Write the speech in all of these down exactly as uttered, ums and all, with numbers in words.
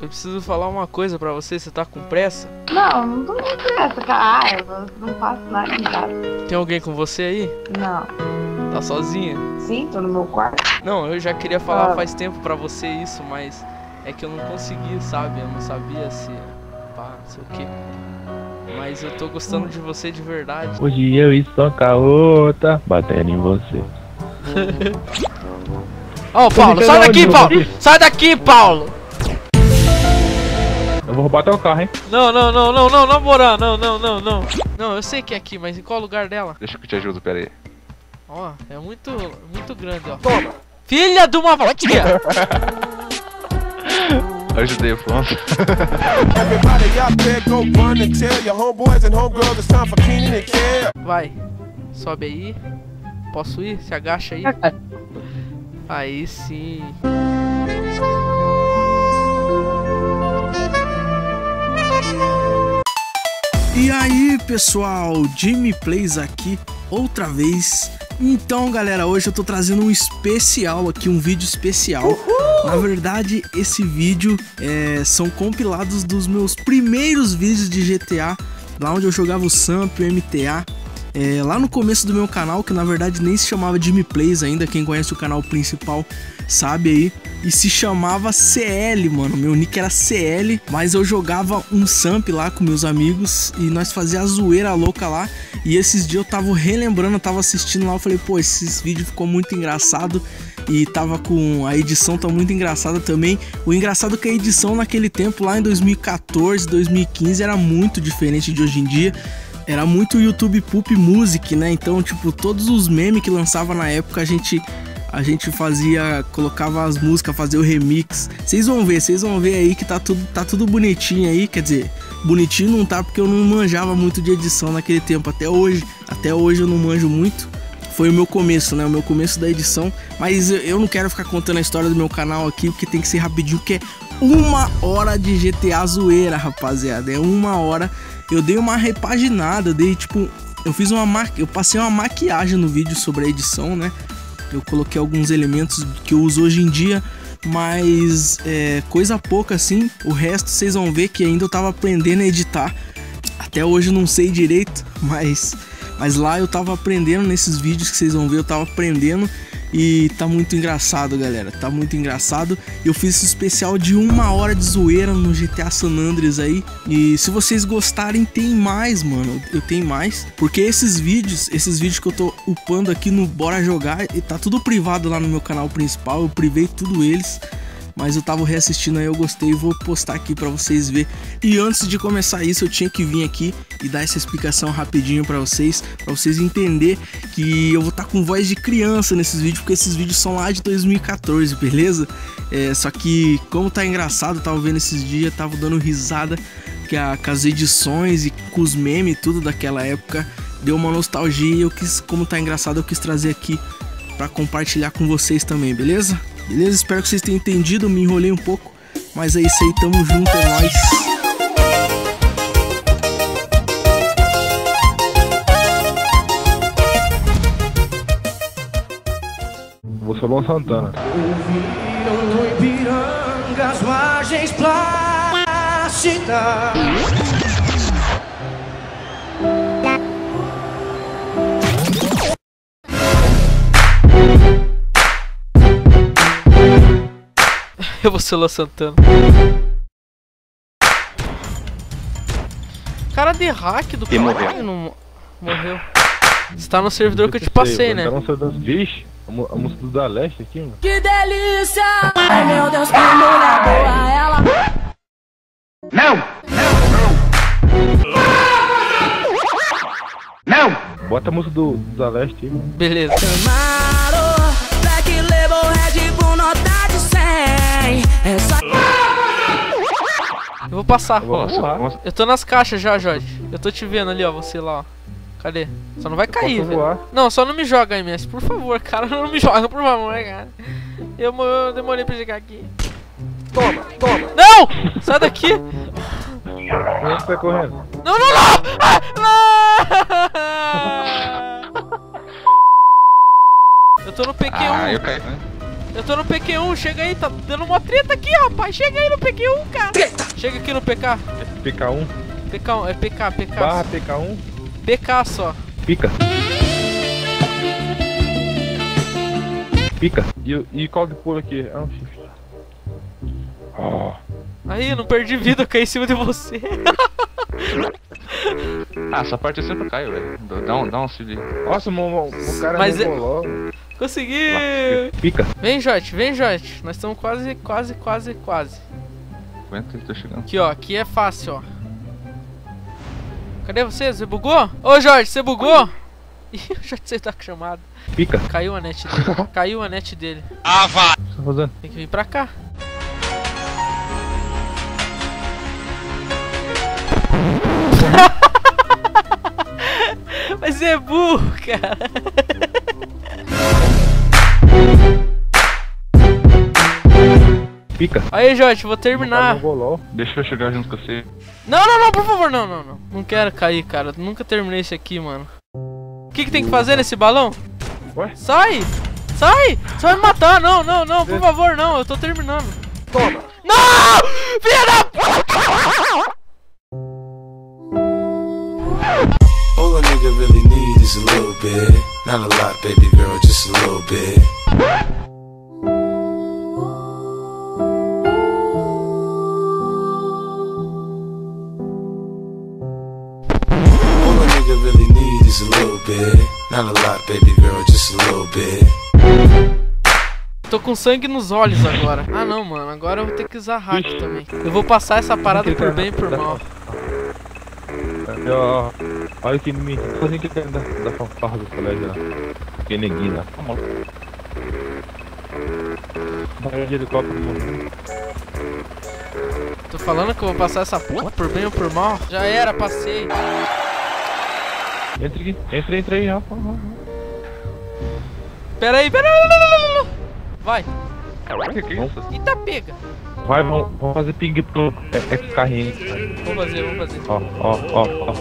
eu preciso falar uma coisa pra você, você tá com pressa? Não, não tô com pressa, cara. Ah, eu não faço nada em casa. Tem alguém com você aí? Não. Tá sozinha? Sim, tô no meu quarto. Não, eu já queria falar Ah. faz tempo pra você isso, mas é que eu não consegui, sabe? Eu não sabia se... pá, não sei o que. Mas eu tô gostando de você de verdade. Hoje eu e só com a outra batendo em você. Ó, oh, Paulo, sai daqui, Paulo! Sai daqui, Paulo! Eu vou roubar teu carro, hein? Não, não, não, não, não, namorando, não, não, não, não. Não, eu sei que é aqui, mas em qual lugar dela? Deixa que eu te ajudo, pera aí. Ó, é muito, muito grande, ó. Toma! Filha de uma vadia! Ajudei o Flon. Vai, sobe aí. Posso ir? Se agacha aí. Aí sim. E aí pessoal, Jimmy Plays aqui outra vez. Então galera, hoje eu tô trazendo um especial aqui, um vídeo especial. Uhul! Na verdade esse vídeo é, são compilados dos meus primeiros vídeos de G T A, lá onde eu jogava o Samp, o M T A. É, lá no começo do meu canal, que na verdade nem se chamava Jimmy Plays ainda, quem conhece o canal principal sabe aí. E se chamava C L, mano, meu nick era C L, mas eu jogava um Samp lá com meus amigos e nós fazia a zoeira louca lá. E esses dias eu tava relembrando, eu tava assistindo lá, eu falei, pô, esse vídeo ficou muito engraçado. E tava com... a edição tá muito engraçada também. O engraçado é que a edição naquele tempo, lá em dois mil e quatorze, dois mil e quinze, era muito diferente de hoje em dia. Era muito YouTube Poop Music, né? Então, tipo, todos os memes que lançava na época, a gente, a gente fazia, colocava as músicas, fazia o remix. Vocês vão ver, vocês vão ver aí que tá tudo, tá tudo bonitinho aí. Quer dizer, bonitinho não tá porque eu não manjava muito de edição naquele tempo. Até hoje, até hoje eu não manjo muito. Foi o meu começo, né? O meu começo da edição. Mas eu não quero ficar contando a história do meu canal aqui, porque tem que ser rapidinho, que é uma hora de G T A zoeira, rapaziada. É uma hora. Eu dei uma repaginada, eu dei tipo... Eu fiz uma ma... eu passei uma maquiagem no vídeo sobre a edição, né? Eu coloquei alguns elementos que eu uso hoje em dia, mas é coisa pouca assim. O resto vocês vão ver que ainda eu tava aprendendo a editar. Até hoje eu não sei direito, mas... Mas lá eu tava aprendendo nesses vídeos que vocês vão ver, eu tava aprendendo. E tá muito engraçado, galera, tá muito engraçado. Eu fiz esse especial de uma hora de zoeira no G T A San Andreas aí. E se vocês gostarem, tem mais, mano. Eu tenho mais. Porque esses vídeos, esses vídeos que eu tô upando aqui no Bora Jogar, tá tudo privado lá no meu canal principal. Eu privei tudo eles. Mas eu tava reassistindo aí, eu gostei e vou postar aqui pra vocês verem. E antes de começar isso, eu tinha que vir aqui e dar essa explicação rapidinho pra vocês, pra vocês entenderem que eu vou estar com voz de criança nesses vídeos, porque esses vídeos são lá de dois mil e quatorze, beleza? É, só que como tá engraçado, eu tava vendo esses dias, tava dando risada que a, com as edições e com os memes e tudo daquela época, deu uma nostalgia e eu quis, como tá engraçado, eu quis trazer aqui pra compartilhar com vocês também, beleza? Beleza? Espero que vocês tenham entendido, me enrolei um pouco, mas é isso aí, tamo junto, é nóis. Vou só Luan Santana. Ouviram no Ipiranga as margens plácidas. Eu vou ser o Luan Santana. Cara de hack do cara morreu. Não morreu. Você tá no servidor que eu te passei, né? Vixe, a música do Da Leste aqui, mano. Que delícia! Ai meu Deus, que mulher boa ela. Não! Não! Não! Bota a música do, do Da Leste aí, mano. Beleza. Camaro, Black Label, Red Bull, nota de cem. Essa... Eu vou passar. Eu, vou Ó, eu tô nas caixas já, Jorge. Eu tô te vendo ali, ó. Você lá, ó. Cadê? Só não vai cair, velho. Voar. Não, só não me joga, M S. Por favor, cara. Não me joga, por favor, cara. Eu, eu demorei pra chegar aqui. Toma, toma. Não! Sai daqui. Onde você tá correndo? Não, não, não! Ah, não! Eu tô no P Q um. Ah, eu caí, né? Eu tô no P Q um, chega aí, tá dando uma treta aqui, rapaz. Chega aí no P Q um, cara. Chega aqui no P K. P K um. P K um, é P K, P K. Barra P K um. P K só. Pica. Pica. E, e qual de pulo aqui? Ah, um shift. Oh. Aí, eu não perdi vida, eu caí em cima de você. Ah, essa parte eu sempre caio, velho. Dá um, dá um auxílio aí. Nossa, o, o cara Mas não é... rolou. Consegui! Pica. Vem, Jote, vem, Jote. Nós estamos quase, quase, quase, quase. Aguenta que tô chegando. Aqui, ó. Aqui é fácil, ó. Cadê você? Você bugou? Ô, Jorge, você bugou? Ih, o Jorge, você tá com chamada. Pica. Caiu a net dele. Caiu a net dele. Ah, vá! O que você tá fazendo? Tem que vir pra cá. Mas você é burro, cara. Pica. Aí, Jorge, vou terminar. Deixa eu chegar junto com você. Não, não, não, por favor, não, não, não. Não quero cair, cara. Nunca terminei isso aqui, mano. O que que tem que fazer nesse balão? Ué? Sai! Sai! Você vai me matar! Não, não, não, por favor, não. Eu tô terminando. Toma! Não! Filha da puta! All a nigga really need is a little bit. Not a lot, baby girl, just a little bit. All a nigga really need is a little bit. Not a lot, baby girl, just a little bit. Tô com sangue nos olhos agora. Ah não, mano, agora eu vou ter que usar hack também. Eu vou passar essa parada por bem e por mal. Ó, olha aqui em mim. Fazendo que da, da fanfarra do colégio lá. Que neguinho lá. Vamos lá. Barulho de helicóptero morrendo. Tô falando que eu vou passar essa porra por bem ou por mal. Já era, passei. Entra aqui. Entra, entra aí, Rafa. Pera aí, pera aí. Vai. Que que é isso? Eita, pega. Vai, vamos, vamos fazer ping pro é, é carrinho. Vamos fazer, vamos fazer. Ó, ó, ó, ó.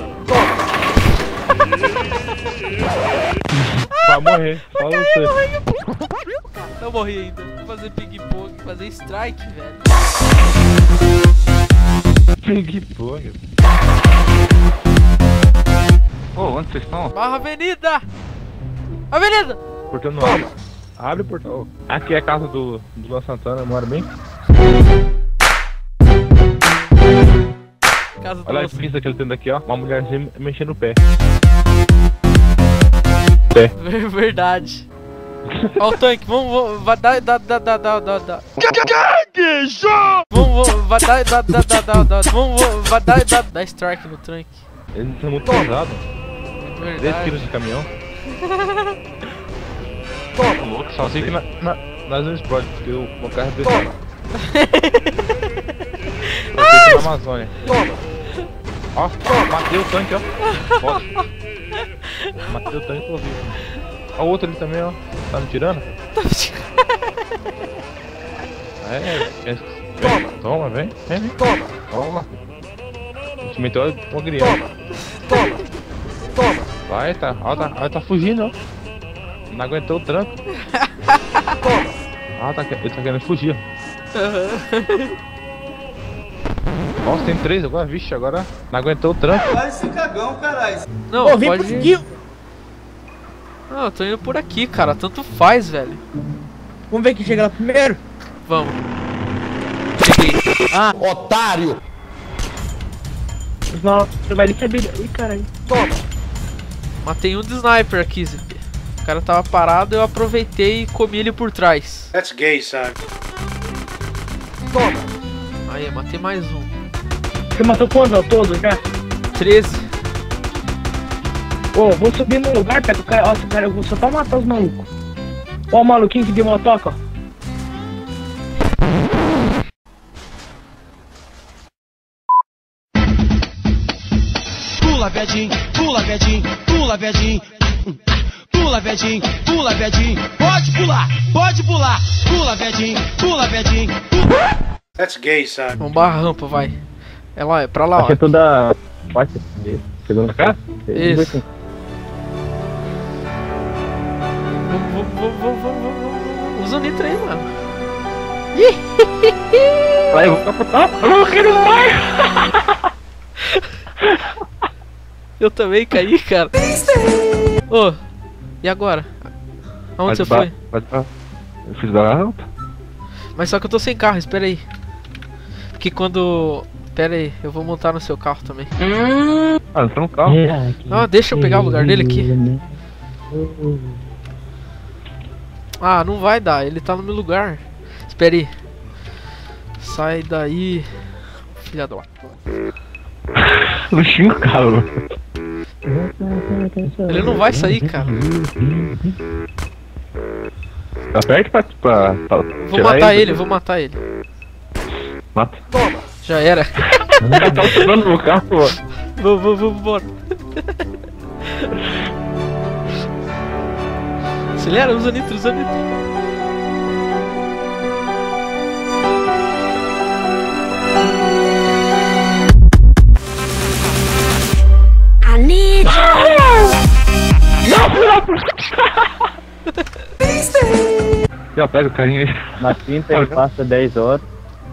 Vai morrer. Fala você. Não morri ainda. Vou fazer ping-pong, fazer strike, velho. Ping-pong. Ô, oh, onde vocês estão? Barra Avenida! Avenida! Portão não abre. Abre o portão. Aqui é a casa do, do Luan Santana, mora bem? Casa do Olha a moço. pista que ele tem daqui, ó. Uma mulherzinha mexendo o pé. Pé. Verdade. Ó o tanque, vamos, vamos, vai dar, dá, dá, dá, dá, dá, dá. Vamos, vamos, vai dar, dá, dá, dá, dá, dá. Vamos, vamos, vai dar, dá, dá strike no tanque. Eles são muito pesados. dez Verdade. quilos de caminhão. Toma, louco, Só sei que na, na, nós não explode, porque o meu carro é pesado. Eu sei que na Amazônia. Ó, matei o tanque, ó. Ó. Matei o tanque, tô vivo. Ó o outro ali também, ó. Tá me tirando? É, é. Toma, toma, vem, vem, vem. Toma, toma. A gente meteu uma criança. Toma, toma. Vai, tá, ó, tá, ó, tá fugindo, ó. Não aguentou o tranco. Ah, tá, ele tá querendo fugir. Nossa, tem três agora, vixe, agora não aguentou o tranco. Vai esse cagão, caralho. Não, Pô, vem pode por ir. Não, eu tô indo por aqui, cara. Tanto faz, velho. Vamos ver quem chega lá primeiro? Vamos. Cheguei. Ah, otário! Não, você vai deixar bem. Ih, caralho. Toma! Matei um de sniper aqui, Zé. O cara tava parado, eu aproveitei e comi ele por trás. That's gay, sabe? Toma! Aí, eu matei mais um. Você matou quantos ao todo já? treze. Ô, vou subir no lugar, pega o cara. Ó, cara, eu vou só pra matar os malucos. Ó o maluquinho que deu motoca, ó. Pula, viadinho, pula, viadinho, pula, viadinho. Pula, viadinho, pula, viadinho. Pode pular, pode pular. Pula, viadinho, pula, viadinho. That's gay, sabe? Vamos barra a rampa, vai. É lá, é pra lá, ó. Aqui é toda parte de segunda casa? Isso. Vamos, vamos, vamos, vamos, vamos. Usa o nitro aí, mano. Vai, eu vou capotar. Eu não quero mais. Eu também caí, cara. Ô, oh, e agora? Aonde você foi? Pode ir. Eu fiz da rampa. Mas só que eu tô sem carro, espera aí. Porque quando... Pera aí, eu vou montar no seu carro também. Ah, não tá no carro. Ah, deixa eu pegar o lugar dele aqui. Ah, não vai dar, ele tá no meu lugar. Espera aí. Sai daí, filha da... Não xinga o cara, mano. Ele não vai sair, cara. Aperte pra, pra, pra Vou matar ele, ele, vou matar ele. Mata. Já era. Tá usando no carro, pô. Vamos, vamos, vamos, bora. Acelera, usa nitro, usa nitro. I need Já pega o carinha aí. Na quinta ele passa dez horas.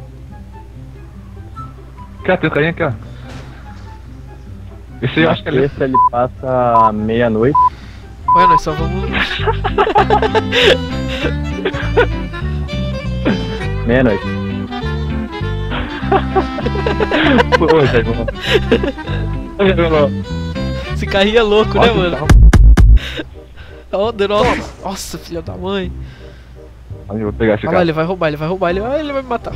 Aqui, ó, tem o carinha aqui, ó. Esse aí eu acho que é ele... ele passa meia-noite. Ué, nós só vamos... Meia-noite. Pô, já irmão. Esse carrinho é louco, nossa, né, mano? Oh, nossa, nossa, filha da mãe. Eu vou pegar esse cara. Olha lá, ele vai roubar, ele vai roubar, ele vai, ele vai me matar.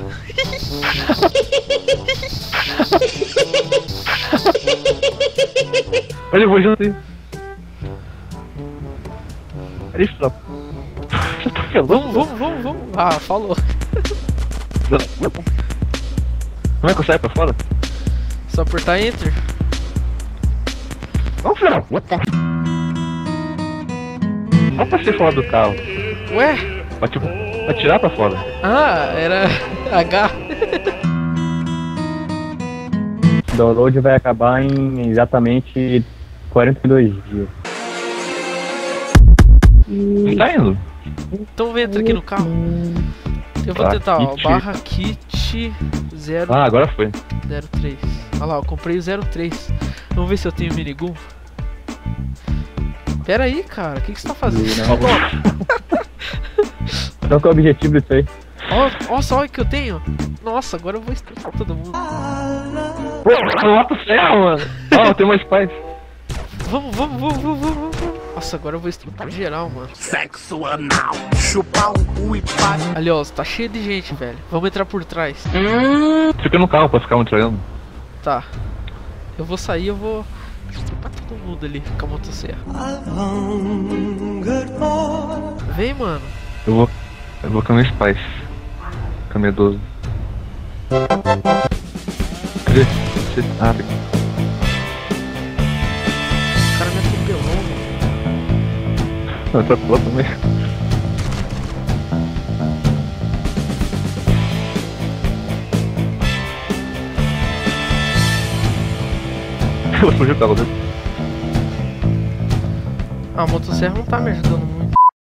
Olha, eu vou junto aí. É isso, não. Vamos, vamos, vamos, vamos. Ah, falou. Como é que eu saio pra fora? Só apertar Enter. Vamos, filho. What the... Olha pra ser fora do carro. Ué? Pra, tipo, pra tirar pra fora. Ah, era H. O download vai acabar em exatamente quarenta e dois dias. Não tá indo? Então entra aqui no carro. Eu vou tá, tentar, ó. Kit. Barra kit zero. Ah, agora foi. zero três. Olha lá, eu comprei o zero três. Vamos ver se eu tenho minigun. Pera aí, cara, o que, que você tá fazendo? Qual que é o objetivo disso aí? Ó, ó só o que eu tenho. Nossa, agora eu vou estressar todo mundo. Pô, mata o céu, mano. Ó, oh, tem mais paz. Vamos, vamos, vamos, vamos, vamos. Nossa, agora eu vou estrupar geral, mano. Sexo anal, chupar um cu e pá. Ali, ó, tá cheio de gente, velho. Vamos entrar por trás. Fica no carro pra ficar me traindo. Tá. Eu vou sair, eu vou estrupar todo mundo ali com a motosserra. Vem, mano. Eu vou. Eu vou com a minha Spice. Com a minha doze. Cadê? Ah, aqui. O cara me atropelou, mano. Não, atropelou também. Eu vou fugir o carro dele. Ah, a motosserra não tá me ajudando muito.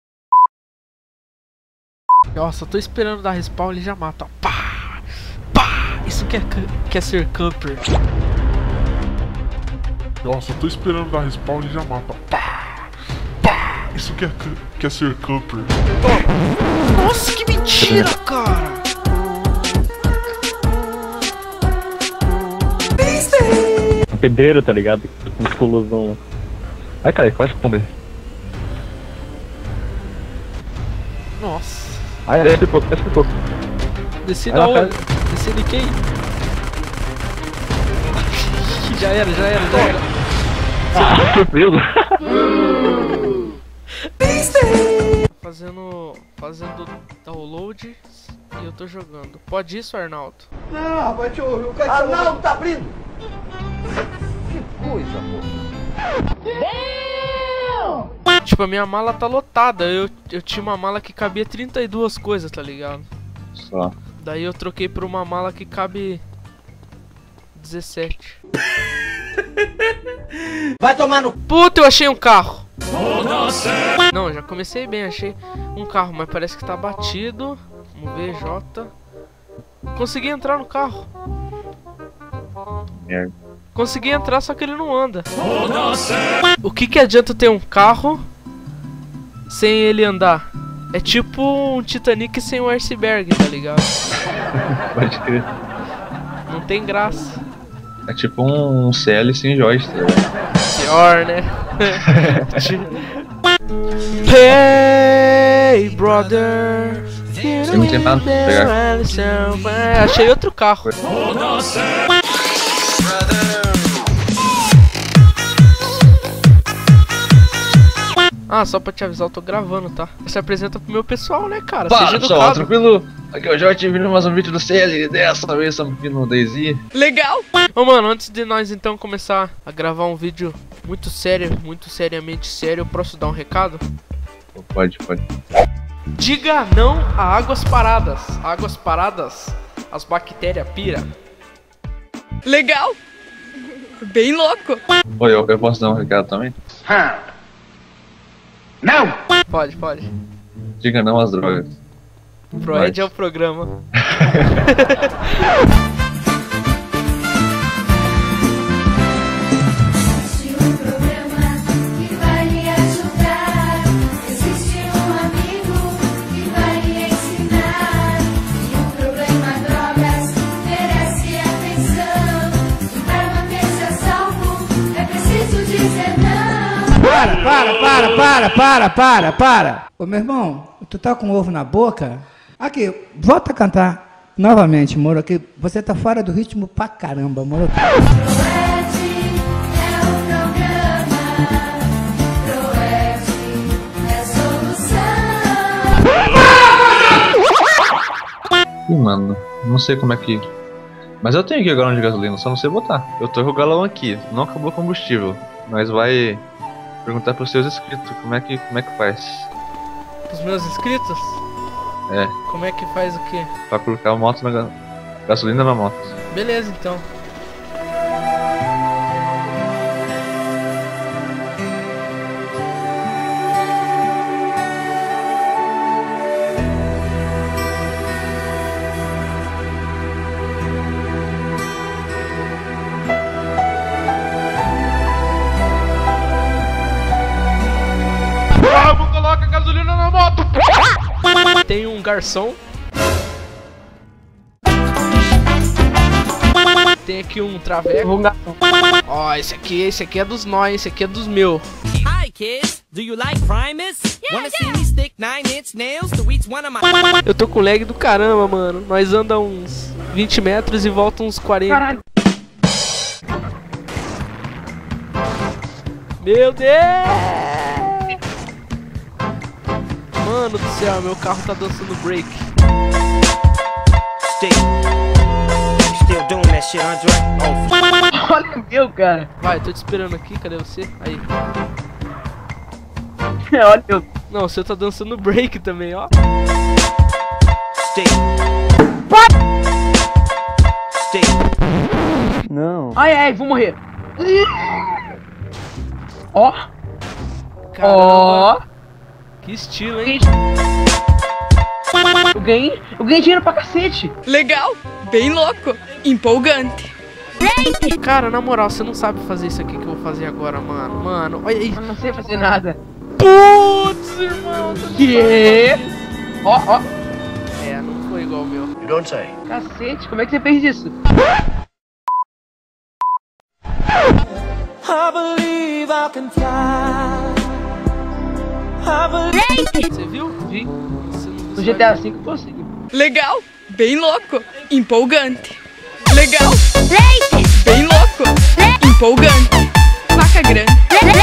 Nossa, eu tô esperando dar respawn, ele já mata, ó. Pá! Pá! Isso quer, quer ser camper. Nossa, eu tô esperando dar respawn, ele já mata, ó. Pá! Pá! Isso quer, quer ser camper. Nossa, que mentira, cara! Um pedreiro, tá ligado? Musculosão. Ai, cara, quase comer. Nossa. Ai, desce um pouco, desce um pouco. Desci da onde? Desci de quem? Já era, já era, já era. Ah, surpreso. Fazendo. Fazendo download e eu tô jogando. Pode isso, Arnaldo? Não, rapaz, deixa eu ouvir o cara. Arnaldo, tá abrindo! Que coisa, pô. Tipo, a minha mala tá lotada. Eu, eu tinha uma mala que cabia trinta e duas coisas, tá ligado? Só. Daí eu troquei por uma mala que cabe dezessete. Vai tomar no... Puta, eu achei um carro. Não, já comecei bem, achei um carro, mas parece que tá batido. Vamos ver, J. Consegui entrar no carro. Merda. Consegui entrar, só que ele não anda. O que que adianta ter um carro sem ele andar? É tipo um Titanic sem um iceberg, tá ligado? Pode crer. Não tem graça. É tipo um C L sem joystick, tá ligado? Pior, né? Hey, brother. Eu não tenho nada pra pegar. Achei outro carro. Ah, só pra te avisar, eu tô gravando, tá? Se apresenta pro meu pessoal, né, cara? Fala, Seja pessoal, educado. tranquilo? Aqui é o Jorge, vindo mais um vídeo do C L. Dessa vez estamos aqui no DayZ. Legal! Ô, mano, antes de nós então começar a gravar um vídeo muito sério, muito seriamente sério, eu posso dar um recado? Pode, pode. Diga não a águas paradas. Águas paradas, as bactérias pira. Legal! Bem louco! Oi, eu, eu posso dar um recado também? Não! Pode, pode. Diga não às drogas. Proed é o programa. Existe um programa que vai lhe ajudar. Existe um amigo que vai lhe ensinar. E o problema drogas merece atenção. E para manter-se a salvo é preciso dizer não. Para, para, para, para, para, para, para. Ô, meu irmão, tu tá com ovo na boca? Aqui, volta a cantar novamente, moro, aqui. Você tá fora do ritmo pra caramba, moro. Proed é o programa. Proed é a solução. Ih, mano, não sei como é que... Mas eu tenho aqui o galão de gasolina, só não sei botar. Eu tô com o galão aqui, não acabou o combustível. Mas vai perguntar pros seus inscritos como é que, como é que faz. Os meus inscritos? É. Como é que faz o quê? Pra colocar a moto na ga... gasolina na moto. Beleza, então. Vamos, coloca gasolina na moto! Tem um garçom. Tem aqui um traveco. Ó, oh, esse aqui, esse aqui é dos nós, esse aqui é dos meus. Hi kids, do you like Primus? Wanna see me stick nine inch nails to each one of my... Eu tô com lag do caramba, mano. Nós anda uns vinte metros e volta uns quarenta. Caralho. Meu Deus! Mano do céu, meu carro tá dançando break. Olha meu, cara. Vai, tô te esperando aqui, cadê você? Aí. Olha eu. Não, você tá dançando break também, ó. Não. Ai, ai, vou morrer. Ó. Ó. Que estilo, hein? Eu ganhei, eu ganhei dinheiro pra cacete. Legal, bem louco, empolgante. Cara, na moral, você não sabe fazer isso aqui que eu vou fazer agora, mano. Mano, olha aí. Eu não sei fazer nada. Putz, irmão. Que? Ó, ó. É, não foi igual o meu. You don't say. Cacete, como é que você fez isso? I believe I can fly. Você viu? Vi. No G T A cinco eu consigo. Legal, bem louco, empolgante. Legal, bem louco, empolgante. Vaca grande.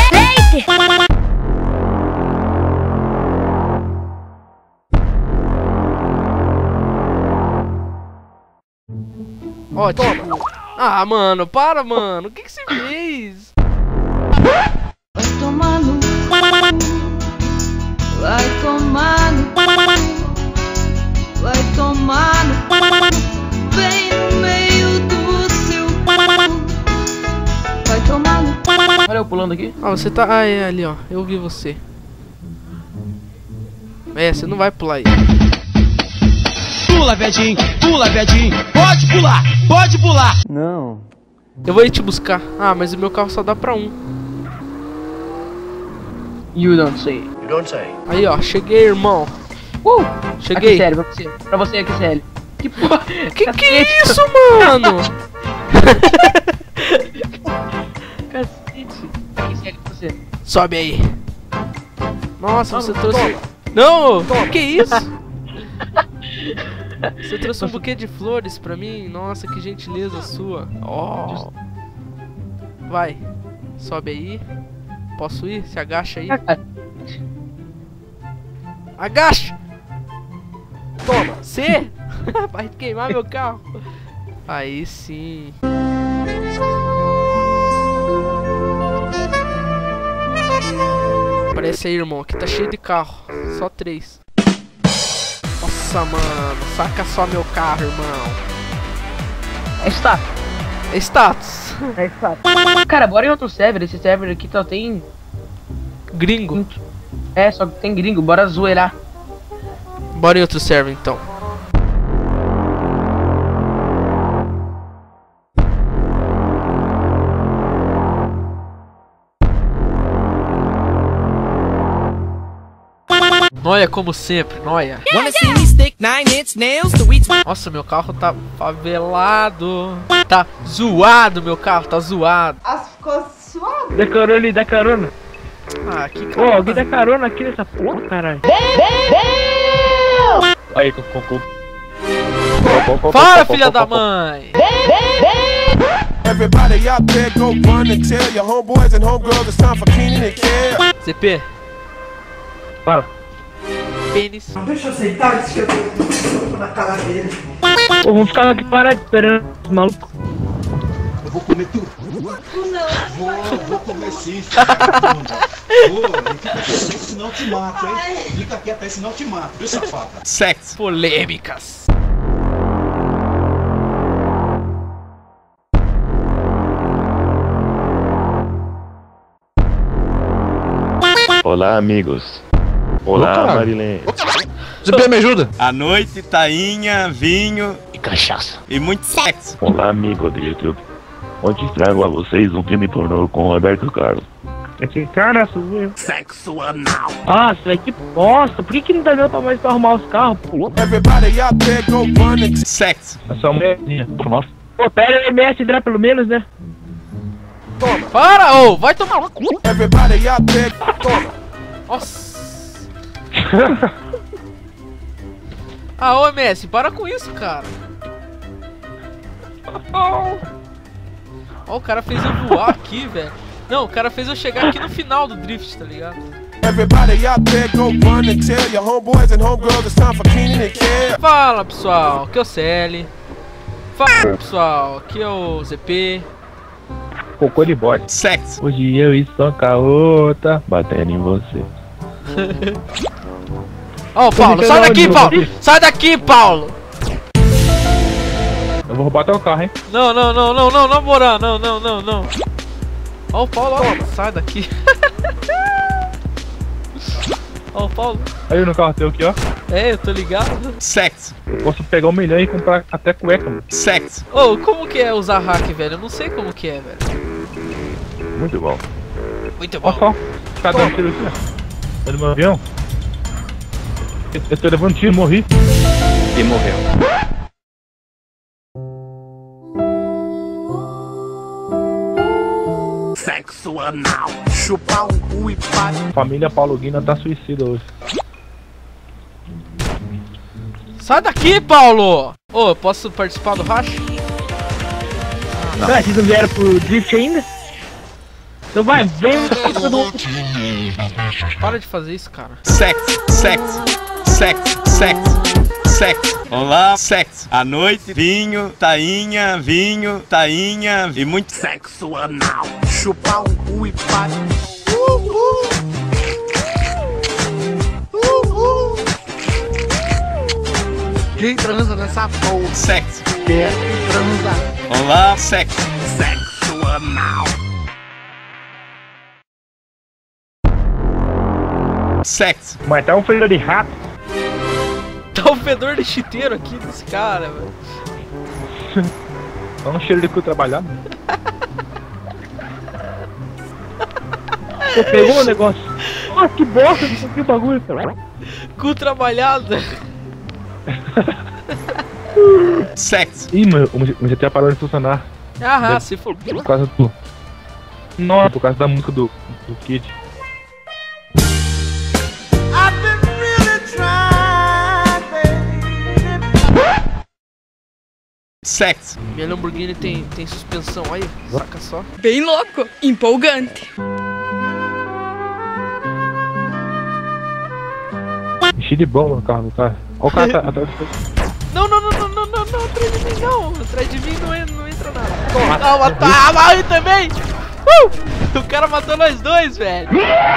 Ó, tipo... Ah, mano, para, mano. O que que você fez? Vai tomar no... Vai tomar no... Vai tomar no... Bem no meio do seu... Vai tomar no... Olha eu pulando aqui. Ah, você tá... Ah, é ali, ó. Eu vi você. É, você não vai pular aí. Pula, viadinho, pula, viadinho. Pode pular, pode pular. Não. Eu vou ir te buscar. Ah, mas o meu carro só dá pra um. You don't say. You don't say. Aí, ó, cheguei, irmão. Uh! Cheguei. Aqui, sério, pra você. Pra você aqui, sério. Que porra? Que que é isso, mano? Cacete. Aqui, sério, pra você. Sobe aí. Nossa, Toma, você trouxe... toma. Não! Que que é isso? Você trouxe um buquê de flores pra mim? Nossa, que gentileza sua. Oh. Vai. Sobe aí. Posso ir? Se agacha aí. Agacha! Toma! C! Vai queimar meu carro. Aí sim. Aparece aí, irmão. Aqui tá cheio de carro. Só três. Nossa, mano. Saca só meu carro, irmão. É status. É status. É status. Cara, bora em outro server. Esse server aqui só tem... Gringo. É, só que tem gringo. Bora zoeirar. Bora em outro server, então. Noia como sempre, noia. Nossa, meu carro tá favelado. Tá zoado, meu carro tá zoado. Ah, ficou suave. Dá carona ali, dá carona. Ah, que Ô, carona. oh, alguém dá carona aqui nessa porra, caralho. Aí, cocô. Fala, filha da mãe. Everybody out there go run and tell your homeboys and homegirls it's time for cleaning and care. C P. Fala. Pênis. Não deixa eu aceitar isso que eu tô na cara dele. Pô, vamos ficar aqui parados esperando os malucos. Eu vou comer tudo. Não. Vou, vou comer sim. Pô, fica quieto, senão eu te mato, hein? Fica quieto aí, senão eu te mato, viu, safada? Sexo. Polêmicas. Olá, amigos. Olá, Opa. Marilene. Z P, me ajuda? À noite, tainha, vinho E cachaça. e muito sexo. Olá, amigo do YouTube. Onde trago a vocês um filme pornô com o Roberto Carlos. Esse cara sou eu. Sexo anal. Nossa, velho, que bosta. Por que, que não tá dando pra mais pra arrumar os carros, pô? Everybody out there go run and Sexo. É só uma mesinha. Nossa. Pô, pera aí, M S dá pelo menos, né? Para, ô, vai tomar no cu. Everybody out there. Nossa. Ah, ô M S, para com isso, cara. Ó, o cara fez eu voar aqui, velho. Não, o cara fez eu chegar aqui no final do drift, tá ligado? Everybody out there go run and tell your homeboys and homegirls it's time for cleaning and care. Fala, pessoal, aqui é o C L. Fala, pessoal, aqui é o Z P. Cocô de bode. Sexo. Hoje eu estou com a outra batendo em você. Ó, oh, Paulo, sai daqui, Paulo! Sai daqui, Paulo! Eu vou roubar teu carro, hein? Não, não, não, não, não, não, Moran, não, não, não, não. Ó o Paulo, ó, sai daqui. Ó o Paulo. Aí no carro teu aqui, ó. É, eu tô ligado. Sexo. Eu posso pegar um milhão e comprar até cueca, mano. Sexo. Ô, oh, como que é usar hack, velho? Eu não sei como que é, velho. Muito bom. Muito bom. Olha só, cada um tiro aqui, ó. Tá no meu avião. Eu, eu tô levando tiro, morri. E morreu. Sexo anal. Chupar um cu e pá. Família Paulo Guina tá suicida hoje. Sai daqui, Paulo! Ô, oh, eu posso participar do racha? Não. Ah, vocês não vieram pro drift ainda? Então vai, vem todo. Para de fazer isso, cara. Sexo, sexo, sexo, sexo, sexo. Olá, sexo. À noite, vinho, tainha, vinho, tainha e muito sexo anal. Chupar um cu e pá. Uhul. Uhul. Quem transa nessa porra? Sexo. Quer transar. Olá, sexo. Sexo anal. Sexo. Mas tá um filho de rato. Tá o fedor de chiteiro aqui desse cara, velho. Dá um cheiro de cu trabalhado. Você pegou o negócio? Ah, que bosta, que bagulho, cara. Cu trabalhado. Sexo. Ih, mano, o G T A parou de funcionar. Ah, se for. Por causa do... Nossa, por causa da música do, do Kid. Sexo. Minha Lamborghini tem, tem suspensão aí, saca só. Bem louco, empolgante. Enchi de bomba no carro do cara. Olha o cara tá atrás do... Não, não, não, não, não, não, não, atrás de mim não. Atrás de mim não, é, não entra nada. Toma, calma, tá, morre também. Uh! O cara matou nós dois, velho.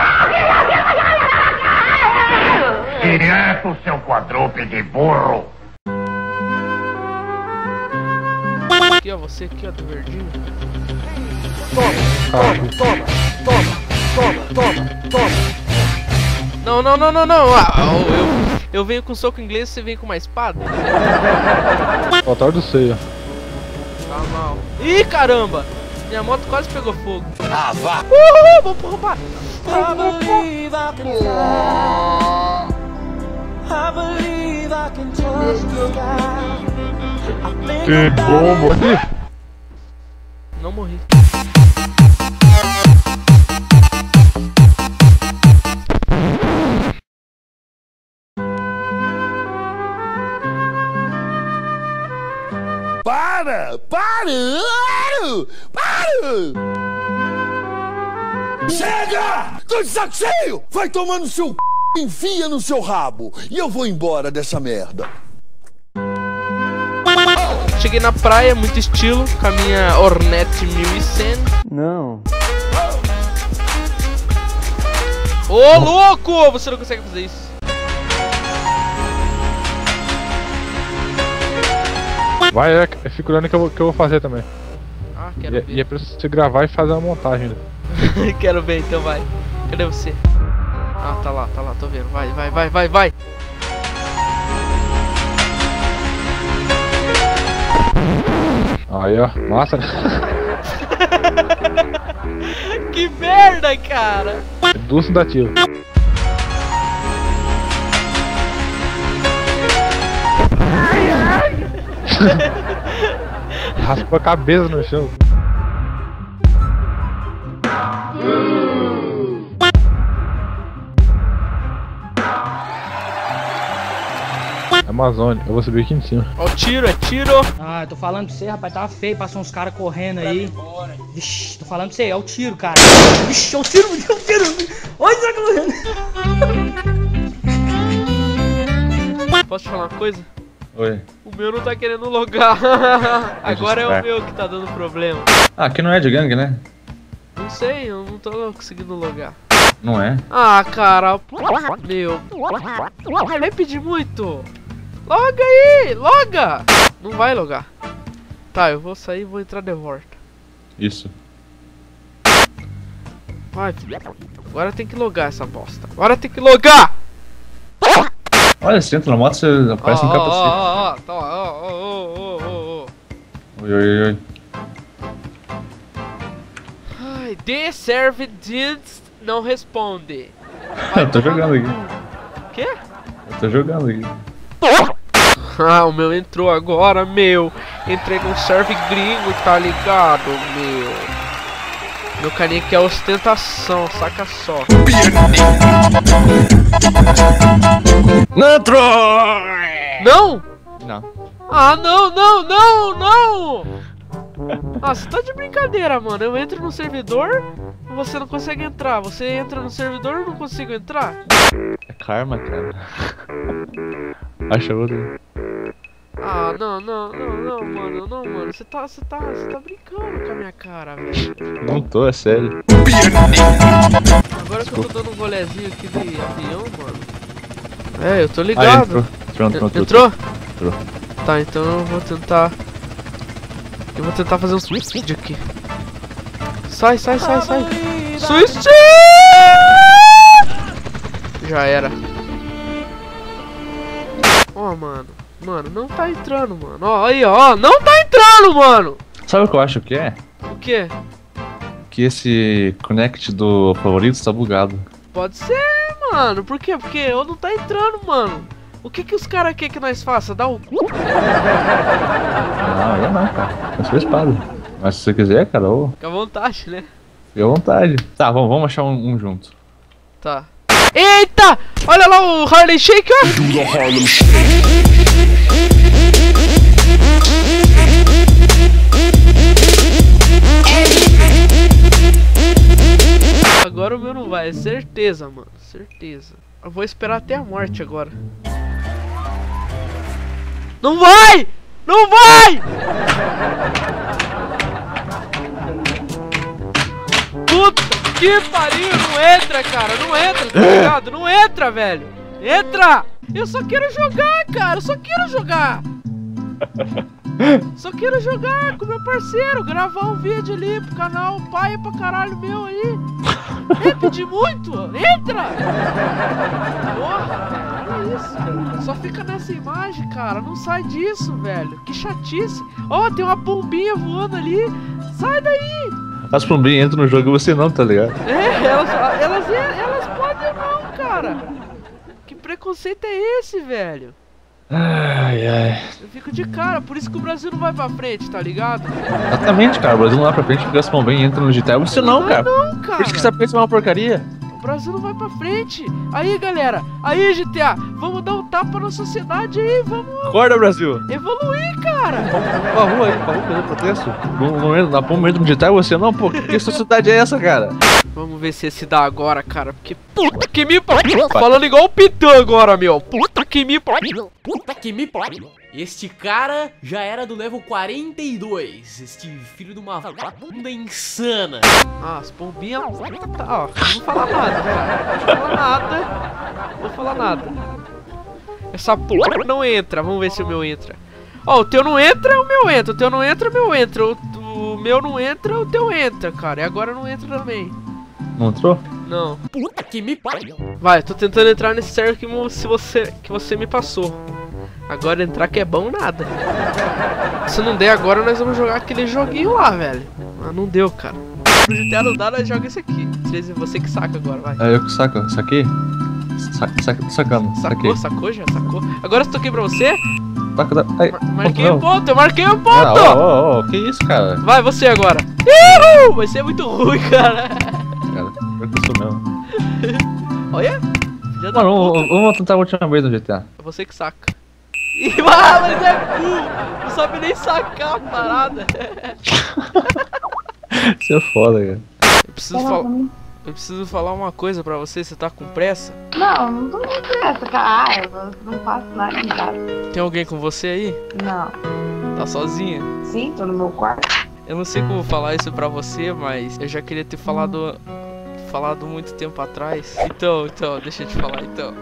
Direto, seu quadrúpede burro. Aqui, ó, você aqui, ó, do verdinho. Toma, toma, toma, toma, toma, toma. Não, não, não, não, não. Ah, eu, eu venho com soco inglês e você vem com uma espada. Ó, tá do seio. Tá mal. Ih, caramba! Minha moto quase pegou fogo. Ah, vá! Uhul, vou roubar. I believe I can fly. I believe I can touch the sky. Que bomba aqui! Não morri. Para! Para! Para! Chega! Tô de saco cheio! Vai tomar no seu c... enfia no seu rabo! E eu vou embora dessa merda! Cheguei na praia, muito estilo, com a minha Hornet mil e cem. Não. Ô, louco! Você não consegue fazer isso. Vai, é, é figurando que eu, que eu vou fazer também. Ah, quero e, ver. E é pra você gravar e fazer uma montagem ainda. Quero ver, então vai. Cadê você? Ah, tá lá, tá lá, tô vendo. Vai, vai, vai, vai, vai. Aí, ó, massa. Que merda, cara. Duas da tiro. Raspou a cabeça no chão. Amazônia, eu vou subir aqui em cima. Ó, o tiro, é tiro. Ah, eu tô falando pra você, rapaz, tava feio, passou uns caras correndo aí. Vixe, tô falando pra você, é o tiro, cara. Vixe, é o tiro, é o tiro. Onde tá correndo? Posso te falar uma coisa? Oi. O meu não tá querendo logar. Agora é o meu que tá dando problema. Ah, aqui não é de gangue, né? Não sei, eu não tô conseguindo logar. Não é? Ah, cara, meu. Vai pedir muito. Loga aí, loga. Não vai logar. Tá, eu vou sair e vou entrar de volta. Isso. Vai, filho. Agora tem que logar essa bosta. Agora tem que logar. Olha, você entra na moto, você aparece oh, um capacete. Ó, ó, ó, ó, ó, ó, ó, ó. Oi, oi, oi. Ai, The Serve Didn't não responde. Eu tô jogando aqui. Quê? Eu tô jogando aqui. Ah, o meu entrou agora, meu. Entrei num serve gringo, tá ligado, meu. Meu carinha aqui é ostentação, saca só. Não entrou! Não? Não. Ah, não, não, não, não! Ah, você tá de brincadeira, mano. Eu entro no servidor e você não consegue entrar. Você entra no servidor e eu não consigo entrar. É karma, cara. Acha outro. Ah, não, não, não, não, mano, não, mano. Você tá, você tá, você tá brincando com a minha cara, velho. Não tô, é sério. Agora que eu tô dando um rolezinho aqui de avião, mano. É, eu tô ligado. Ah, entrou. Entrou, entrou, entrou. Entrou? Entrou. Tá, então eu vou tentar. Eu vou tentar fazer um suicídio aqui. Sai, sai, sai, sai. Suicídio! Já era. Ó, mano. Mano, não tá entrando, mano. Ó, aí, ó. Não tá entrando, mano. Sabe o que eu acho que é? O quê? Que esse connect do favorito tá bugado. Pode ser, mano. Por quê? Porque eu não tá entrando, mano. O que que os caras querem que nós faça? Dá o cu? Não, eu não, cara. Eu sou espada. Mas se você quiser, cara, ô. Fica à vontade, né? Fica à vontade. Tá, vamos, vamos achar um, um junto. Tá. Eita! Olha lá o Harlem Shake, ó! Agora o meu não vai, é certeza, mano. Certeza. Eu vou esperar até a morte agora. Não vai! Não vai! Puta que pariu! Não entra, cara! Não entra, tá ligado? Não entra, velho! Entra! Eu só quero jogar, cara! Eu só quero jogar! Só quero jogar com meu parceiro, gravar um vídeo ali pro canal pai pra caralho meu aí. É pedir muito? Entra! Porra, velho, olha isso. Só fica nessa imagem, cara. Não sai disso, velho. Que chatice. Ó, oh, tem uma pombinha voando ali. Sai daí! As pombinhas entram no jogo e você não, tá ligado? É, elas, elas, elas podem não, cara. Que preconceito é esse, velho? Ai, ai. Eu fico de cara, por isso que o Brasil não vai pra frente, tá ligado? Exatamente, cara. O Brasil não vai pra frente porque as pombinhas entram no G T A. Você não, não cara. Não, cara. Por isso que essa pensa é uma porcaria. O Brasil não vai pra frente. Aí, galera. Aí, G T A. Vamos dar um tapa na sociedade aí. Vamos. Acorda, Brasil. Evoluir, cara. Pra rua aí, pra rua fazer protesto. No momento, na pomba entra no G T A e você não, pô. Que sociedade é essa, cara? Vamos ver se esse dá agora, cara. Porque puta que me pariu. Falando igual o Pitã agora, meu. Puta que me pariu. Puta que me pariu. Este cara já era do level quarenta e dois. Este filho de uma vagabunda insana. Ah, as pombinhas. Tá, ó, não vou falar nada, cara. Não vou falar nada. Não vou falar nada. Essa porra não entra. Vamos ver se o meu entra. Ó, o teu não entra, o meu entra. O teu não entra, o meu entra. O, o meu não entra, o teu entra, cara. E agora não entra também. Não entrou? Não. Puta que me pariu. Vai, eu tô tentando entrar nesse server que você, que você me passou. Agora entrar que é bom nada. Se não der agora, nós vamos jogar aquele joguinho lá, velho. Mas não deu, cara. Pro G T A não dá, nós joga esse aqui. Você que saca agora, vai. É eu que saco, saquei? Saca, saca, tô sacando. Sacou, sacou já? Sacou? Agora eu toquei pra você. Taca da... Ai, Mar marquei o um ponto, eu marquei o um ponto! Ah, ó, ó, ó, que isso, cara? Vai, você agora. Uhul! Vai ser muito ruim, cara. Cara, eu sou mesmo. Olha. Mano, vamos, vamos tentar a última vez no G T A. É você que saca. Ih, ah, mas é burro! Não sabe nem sacar a parada. Isso é foda, cara. Eu preciso falar. Eu preciso falar uma coisa pra você, você tá com pressa? Não, não tô com pressa, cara. Ah, eu não faço nada em casa. Tem alguém com você aí? Não. Tá sozinha? Sim, tô no meu quarto. Eu não sei como falar isso pra você, mas eu já queria ter falado falado muito tempo atrás. Então, então, deixa eu te falar então.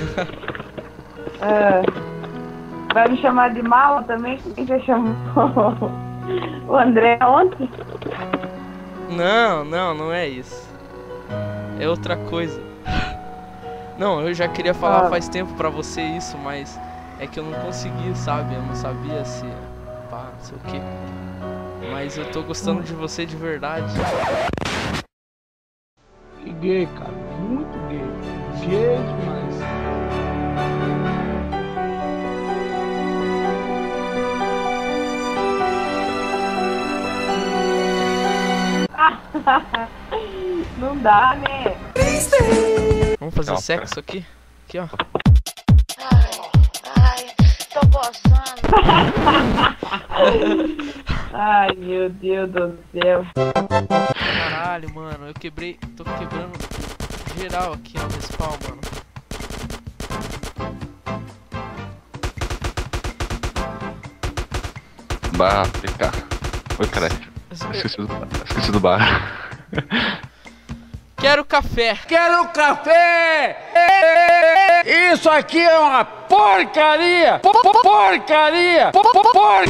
É, vai me chamar de mala também? Quem já chamou o André ontem? Não, não, não é isso. É outra coisa. Não, eu já queria falar ah. faz tempo pra você isso, mas é que eu não consegui, sabe? Eu não sabia se... pá, não sei o que. Mas eu tô gostando de você de verdade. Que gay, cara. Muito gay. Gay demais. Não dá, né? Vamos fazer não, sexo cara. aqui? Aqui, ó. Ai, ai, tô coçando. Ai, meu Deus do céu. Caralho, mano, eu quebrei. Tô quebrando geral aqui no respawn, mano. Barra, P K. Oi, caralho. Esqueci do, esqueci do bar. Quero café. Quero café! Isso aqui é uma porcaria! Porcaria! Porcaria!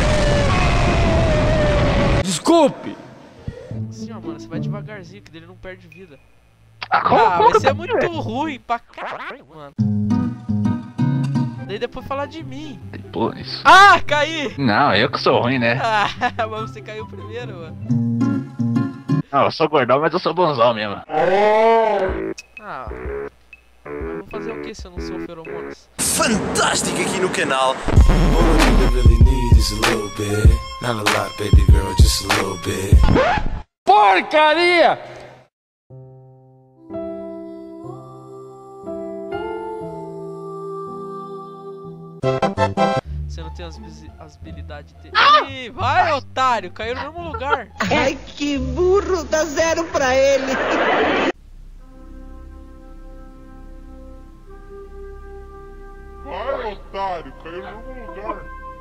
Desculpe! Sim, ó, mano, você vai devagarzinho, que dele não perde vida. Ah, vai ser muito ruim pra caralho, mano. Daí depois falar de mim. Depois. Ah, caí! Não, eu que sou ruim, né? Ah, mas você caiu primeiro, mano. Não, eu sou gordão, mas eu sou bonzão mesmo. Ah, eu vou fazer o que se eu não sou feromonas? Fantástico aqui no canal. All a nigga really need is a little bit. Not a lot, baby girl, just a little bit. Porcaria! Você não tem as, as habilidades de... Ah! Ih, vai, otário, caiu no mesmo lugar. Ai, que burro, dá zero pra ele. Vai, otário, caiu no mesmo lugar.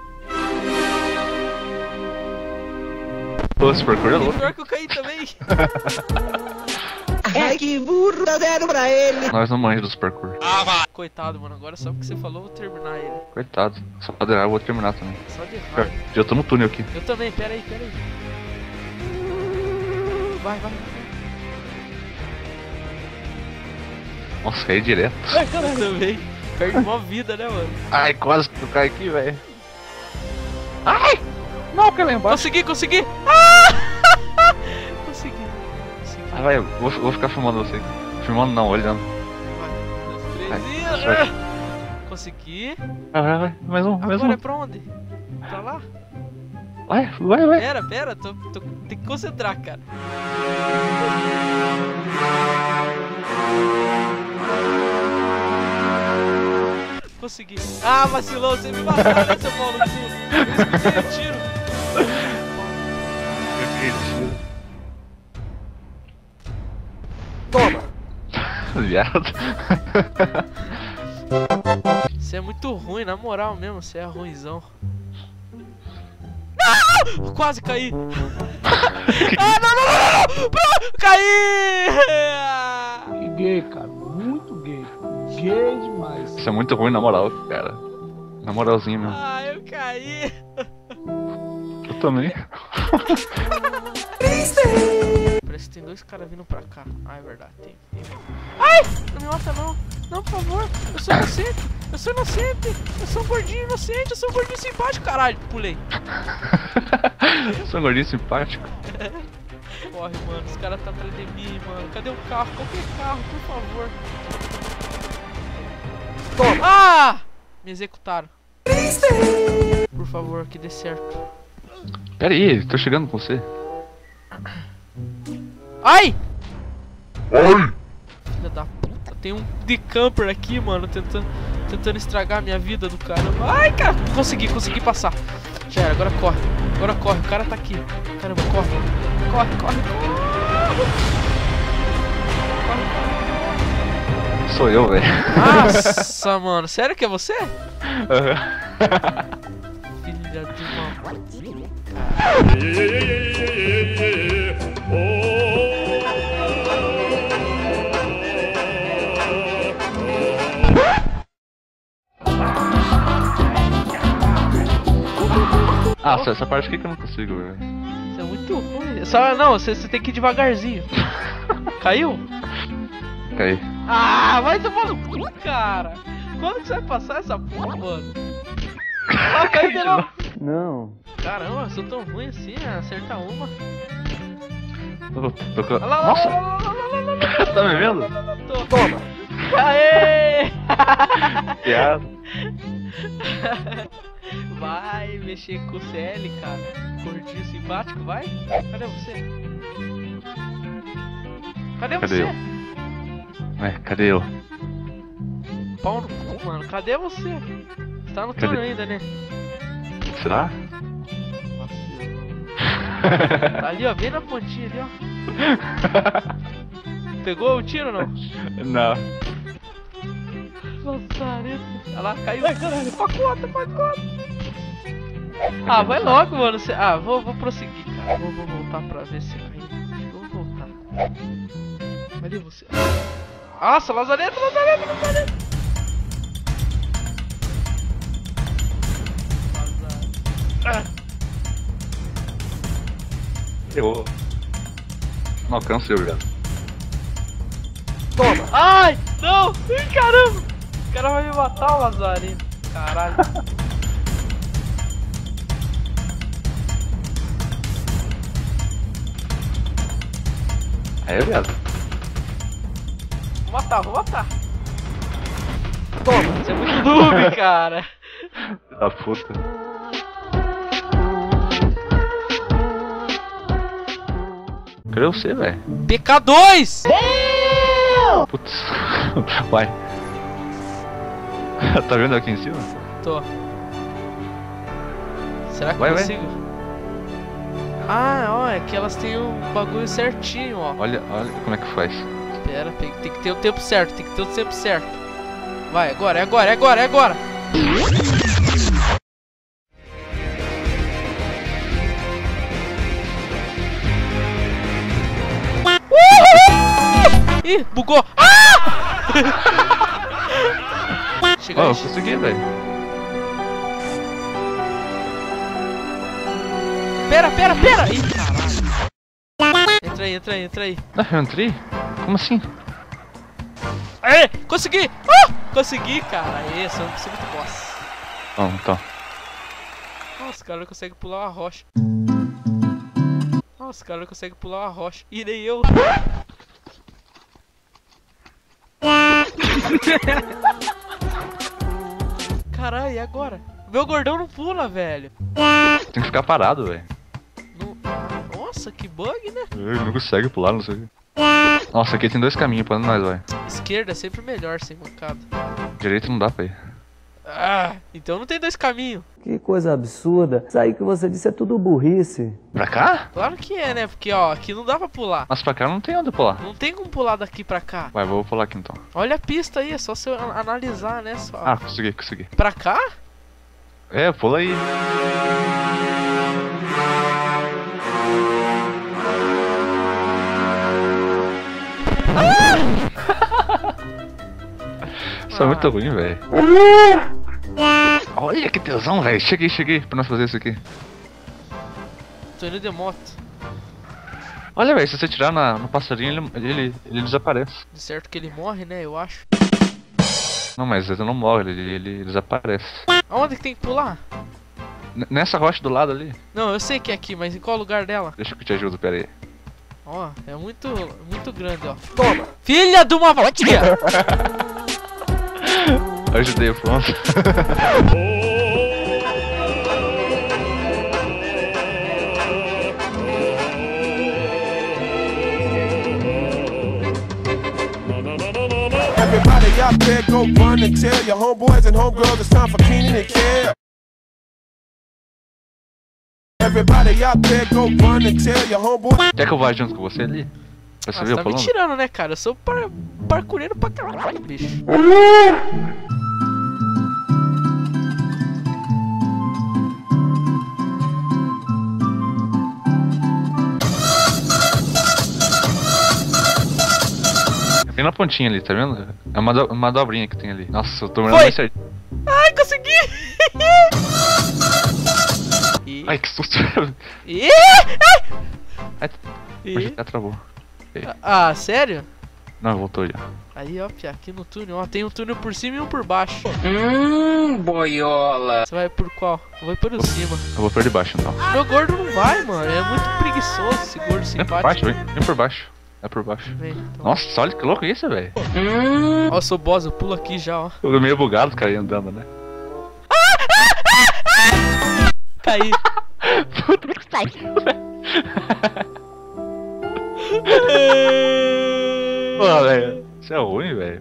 Pô, esse parkour é louco. Pior que eu caí também. Ai, que burro, dá zero pra ele. Nós não manjamos dos parkour. Ah, vai. Coitado, mano, agora só porque você falou, eu vou terminar ele. Coitado, só de errar eu vou terminar também. Só de errar. Já tô no túnel aqui. Eu também, pera aí, pera aí. Vai, vai. Nossa, caí direto. Ai, caralho, também. Perde uma vida, né, mano? Ai, quase que eu caí aqui, velho. Ai! Não, que lá embaixo. Consegui, consegui! Ah! Consegui. Consegui. Ah, vai, eu vou, vou ficar filmando você. Filmando não, olhando. Vai, dois, três e... Consegui. Vai, vai, vai. Mais um, mais um. Agora é pra onde? Pra lá? Vai, vai, vai. Pera, pera, tô, tô, tem que concentrar, cara. Consegui. Ah, vacilou, você me matou, né, seu pau no cu? Eu escutei o tiro. Toma! Viado. Você é muito ruim, na moral mesmo, você é ruimzão. Não! Quase caí! Ah, não, não, não, não! Caí! Que gay, cara, muito gay. Gay demais. Isso é muito ruim na moral, cara. Na moralzinha mesmo. Ah, eu caí! Eu também. Parece que tem dois caras vindo pra cá. Ah, é verdade, tem. tem. Ai! Não me mata não! Não, por favor! Eu sou inocente! Eu sou inocente! Eu sou um gordinho inocente! Eu sou um gordinho simpático, caralho! Pulei! Sou um gordinho simpático? Corre, mano, os caras tá atrás de mim, mano. Cadê o carro? Qualquer carro, por favor. Toma! Ah! Me executaram. Por favor, que dê certo. Pera aí, tô chegando com você. Ai! Ai! Filha da puta, tem um de camper aqui, mano, tentando, tentando estragar a minha vida do caramba. Ai, cara! Consegui, consegui passar. Já era, agora corre. Agora corre, o cara tá aqui. Caramba, corre. Corre, corre, corre. Sou eu, velho. Nossa, mano, sério que é você? Uhum. Filha de uma... Ah, essa, essa parte aqui que eu não consigo, velho. Isso é muito ruim. Só, não, você, você tem que ir devagarzinho. Caiu? Caí. Ah, vai tomar no cu, cara. Quando que você vai passar essa porra, mano? Ah, caiu de novo. Não. Caramba, eu sou tão ruim assim, acertar uma. Tô, tô, tô... Olha lá, Nossa! lá, lá, lá, lá, lá, lá, tá me vendo? Tô. Toma! Aê! Piada. Vai mexer com o C L, cara. Gordinho simpático, vai? Cadê você? Cadê, Cadê você? eu? É, cadê eu? Pau no cu, mano. Cadê você? Você tá no Cadê? turno ainda, né? Será? Tá ali, ó, bem na pontinha ali, ó. Pegou o tiro ou não? Não. Lazareto. Olha lá, caiu. Ai, caralho, pacota, pacota. Ah, vai logo, mano. Cê... Ah, vou, vou prosseguir, cara. Vou, vou voltar pra ver se caiu. Acho que eu vou voltar. Cadê você? Nossa, Lazareto, Lazareto, Lazareto. Ah. Eu não alcanço eu, velho. Toma! Ai, não! Ai, caramba! O cara vai me matar, Lazareto. Caralho. Aí, viado. Vou matar, vou matar. Toma, você é muito noob, cara. Da puta. Cadê você, velho? P K dois! Putz. Vai. Tá vendo aqui em cima? Tô. Será que vai, eu consigo? Vai. Ah, ó, é que elas têm um bagulho certinho, ó. Olha, olha como é que faz. Pera, tem, tem que ter o tempo certo, tem que ter o tempo certo. Vai, agora, é agora, é agora, é agora. Uhul! Ih, bugou. Ah! Chega oh, aí. Eu consegui, velho. Pera, pera, pera! Ih, caralho. Entra aí, entra aí, entra aí. Ah, eu entrei? Como assim? Aê, consegui! Uh! Consegui, cara. Aê, só não precisa muito boss. Bom, então. Nossa, o cara consegue pular uma rocha. Nossa, o cara consegue pular uma rocha. E nem eu. Caralho, e agora? Meu gordão não pula, velho. Tem que ficar parado, velho. No... Nossa, que bug, né? Ele não consegue pular, não sei. Nossa, aqui tem dois caminhos pra onde nós vai. Esquerda é sempre melhor, sem mancada. Direito não dá pra ir. Ah, então não tem dois caminhos. Que coisa absurda. Isso aí que você disse é tudo burrice. Pra cá? Claro que é, né? Porque, ó, aqui não dá pra pular. Mas pra cá não tem onde pular. Não tem como pular daqui pra cá. Vai, vou pular aqui então. Olha a pista aí, é só você analisar, né? Só. Ah, consegui, consegui. Pra cá? É, pula aí. Isso é muito ruim, velho. Olha que tesão, velho. Cheguei, cheguei pra nós fazer isso aqui. Tô indo de moto. Olha, velho, se você tirar na, no passarinho, ele, ele, ele desaparece. De certo que ele morre, né? Eu acho. Não, mas ele não morre, ele, ele desaparece. Aonde que tem que pular? N nessa rocha do lado ali. Não, eu sei que é aqui, mas em qual lugar dela? Deixa que eu te ajudo, pera aí. Ó, é muito, muito grande, ó. Toma! Filha de uma vodka! Ajudei, pronto. Everybody out there go run and tell your homeboys and homegirls it's time for Keenan and Kel. Everybody out there go run and tell your homeboys. Quer que eu vá junto com você ali? Pra você ah, ver você eu tá falando? me tirando, né, cara? Eu sou par parkureiro pra caralho, bicho. Bem na pontinha ali, tá vendo? É uma, do uma dobrinha que tem ali. Nossa, eu tô mirando mais certinho. Ai, consegui! Ai, que susto! Ih! Ai, Ih! já travou. Ah, sério? Não, voltou já. Aí, ó, Pia, aqui no túnel, ó, tem um túnel por cima e um por baixo. Hum, boiola. Você vai por qual? Eu vou por cima. Eu vou por debaixo então. Meu gordo não vai, mano. É muito preguiçoso esse gordo simpático. Vem por baixo, vem, vem por baixo. É por baixo. Vem, então. Nossa, olha que louco isso, velho. Hum. Ó, eu sou boss, eu pulo aqui já, ó. Eu tô meio bugado, os caras andando, né? Caí. Puta que pariu, velho. Pô, velho. Isso é ruim, velho.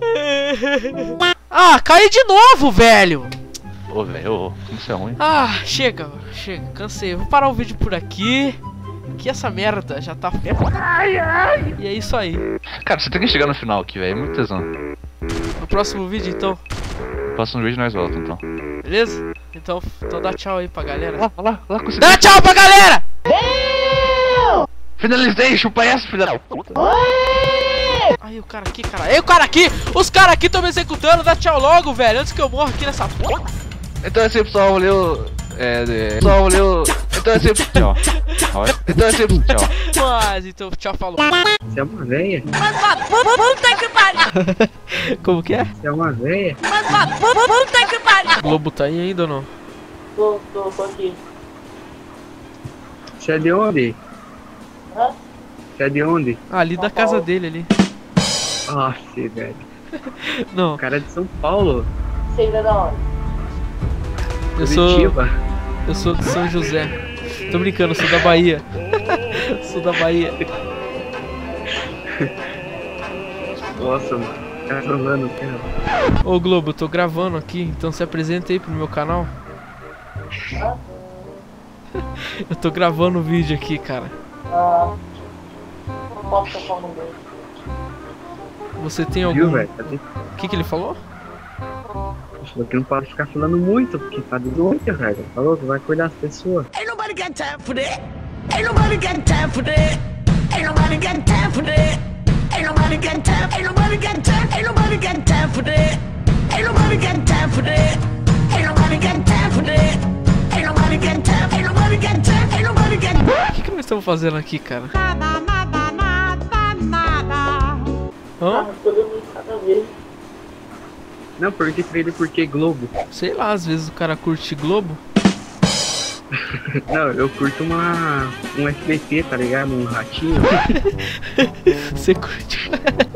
Ah, caí de novo, velho. Ô, velho, como isso é ruim. Ah, chega, chega, cansei. Vou parar o vídeo por aqui. Que essa merda já tá. Ai, ai. E é isso aí. Cara, você tem que chegar no final aqui, velho. É muito tesão. No próximo vídeo, então. No próximo vídeo nós voltamos, então. Beleza? Então, então dá tchau aí pra galera. Lá, lá, lá, consegui. Dá tchau pra galera! Finalizei, chupa essa, filha da puta. Aí o cara aqui, cara. Aí o cara aqui! Os caras aqui estão me executando. Dá tchau logo, velho. Antes que eu morra aqui nessa porra. Então é assim, pessoal. Valeu. É. é pessoal, valeu. Então Então é sempre tchau. Então é sempre tchau. Mas, então tchau, falou. Você é uma véia? Puta que pariu! Como que é? Você é uma véia? Puta que pariu! O Globo tá aí ainda ou não? Tô, tô, tô aqui. Você é de onde? Hã? Você é de onde? Ah, ali da casa dele ali. Nossa, velho. Não. O cara é de São Paulo. Você ainda da onde? Eu sou. Curitiba. Eu sou de São José. Tô brincando, eu sou da Bahia. Sou da Bahia. Nossa, mano. Tá falando, cara. Ô Globo, eu tô gravando aqui, então se apresenta aí pro meu canal. Eu tô gravando o vídeo aqui, cara. Ah. Não posso tocar o nome dele. Você tem algum... Viu, velho? O que que ele falou? Falou que não pode ficar falando muito, porque tá de noite, velho. Falou que vai cuidar das pessoas. Ain't nobody got time for that. Ain't nobody got time for that. Ain't nobody got time for that. Ain't nobody got time. Ain't nobody got time. Ain't nobody got time for that. Ain't nobody got time for that. Ain't nobody got time for that. Ain't nobody got time. Ain't nobody got time. Ain't nobody got time. O que que nós estamos fazendo aqui, cara? Nada, nada, nada, nada. Hã? Não, perguntei pra ele por que Globo. Sei lá, às vezes o cara curte Globo. Não, eu curto uma... um S B T, tá ligado? Um ratinho. Você curte.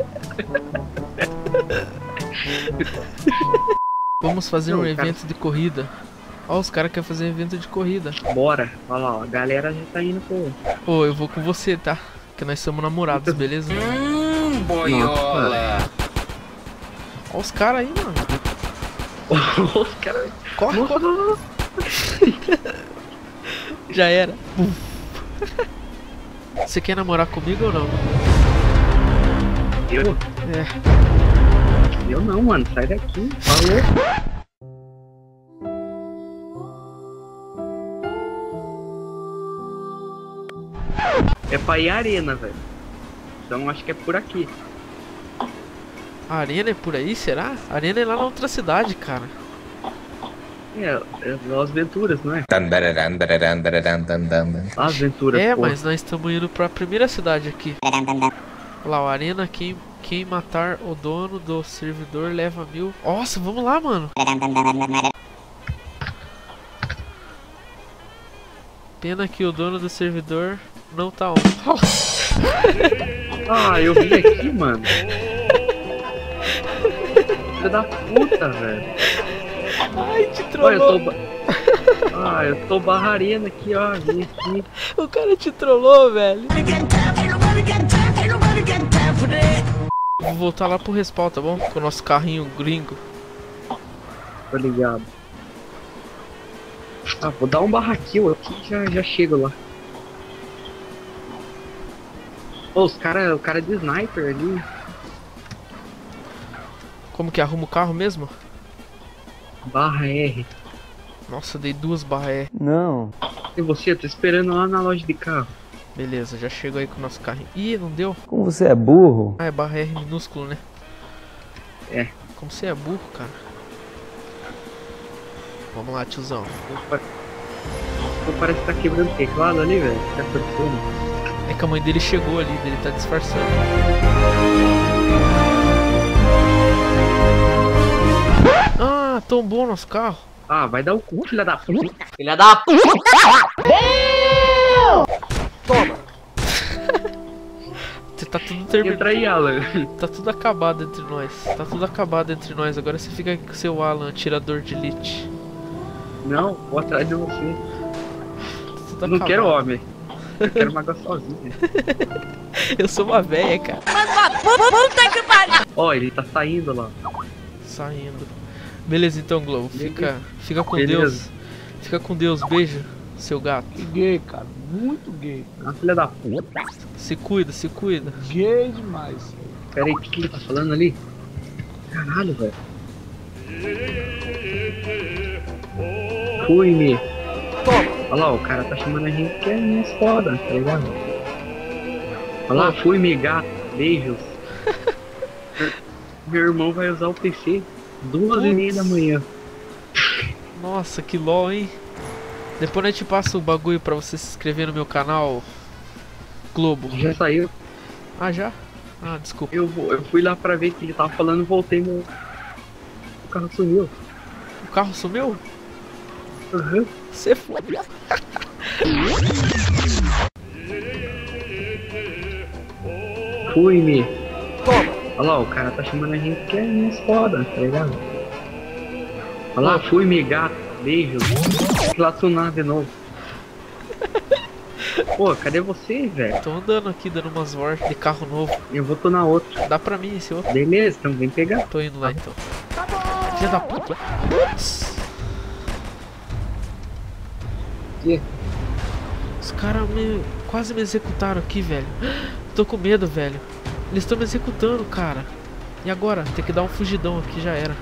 Vamos fazer um evento de corrida. Ó, os caras querem fazer um evento de corrida. Bora. Olha lá, ó, a galera já tá indo, pô. Ô, eu vou com você, tá? Que nós somos namorados, beleza? Hum, boiola. Ó os caras aí, mano. Os caras... Corre, corre. Já era. Você quer namorar comigo ou não? Eu? É. Eu não, mano. Sai daqui. Falou. É pra ir à arena, velho. Então acho que é por aqui. A arena é por aí, será? A arena é lá na outra cidade, cara. É, é Las Venturas, não é? Las Venturas, É, pô. mas nós estamos indo pra primeira cidade aqui. Olha lá, a arena, quem, quem matar o dono do servidor leva mil. Nossa, vamos lá, mano. Pena que o dono do servidor não tá on. Ah, eu vim aqui, mano. Filha da puta, velho. Ai, te Olha, eu trollou. tô... ba- Ah, eu tô barrarena aqui, ó. Vim aqui. O cara te trollou, velho. Vou voltar lá pro respawn, tá bom? Com o nosso carrinho gringo. Tô ligado. Ah, vou dar um barraquinho aqui e já, já chego lá. Ô, os cara, o cara de sniper ali. Como que arruma o carro mesmo? Barra R. Nossa, dei duas barra R. Não. E você? Eu tô esperando lá na loja de carro. Beleza, já chego aí com o nosso carrinho. Ih, não deu? Como você é burro? Ah, é barra R minúsculo, né? É. Como você é burro, cara. Vamos lá, tiozão. Pô, parece que tá quebrando o teclado ali, velho. Tá acontecendo? É que a mãe dele chegou ali, dele tá disfarçando. Ah, tombou nosso carro. Ah, vai dar o cu, filha da puta. Filha da puta! Toma! Tá tudo terminado. Entra aí, Alan. Tá tudo acabado entre nós. Tá tudo acabado entre nós. Agora você fica com o seu Alan, atirador de elite. Não, vou atrás de você. Tá tudo Não acabado. quero homem. Eu quero magoar sozinho. Eu sou uma véia, cara. Puta que pariu! Ó, ele tá saindo lá. Saindo. Beleza então, Globo. Fica, fica com Beleza. Deus. Fica com Deus. Beijo, seu gato. Que gay, cara. Muito gay. Ah, filha da puta. Se cuida, se cuida. Gay demais. Pera aí, o que, que ele tá falando ali? Caralho, velho. Fui-me. Olha lá, o cara tá chamando a gente que é minhas foda, tá ligado? Olha lá, fui-me, gato. Beijos. Meu irmão vai usar o P C duas e meia da manhã. Nossa, que lol, hein? Depois a gente passa o bagulho pra você se inscrever no meu canal Globo. Já saiu. Ah, já? Ah, desculpa. Eu, eu fui lá pra ver que ele tava falando, voltei, meu... O carro sumiu. O carro sumiu? Uhum. Você foi. Fui-me. Olha lá, o cara tá chamando a gente que é minhas foda, tá ligado? Olha lá, fui-me, gato. Beijo. Relacionar de novo. Pô, cadê você, velho? Tô andando aqui, dando umas voltas de carro novo. Eu vou tô na outra. Dá pra mim esse outro? Beleza, então vem pegar. Tô indo lá então. Filha da puta. Putz. Que? Os caras me... quase me executaram aqui, velho. Tô com medo, velho. Eles estão me executando, cara. E agora? Tem que dar um fugidão aqui, já era.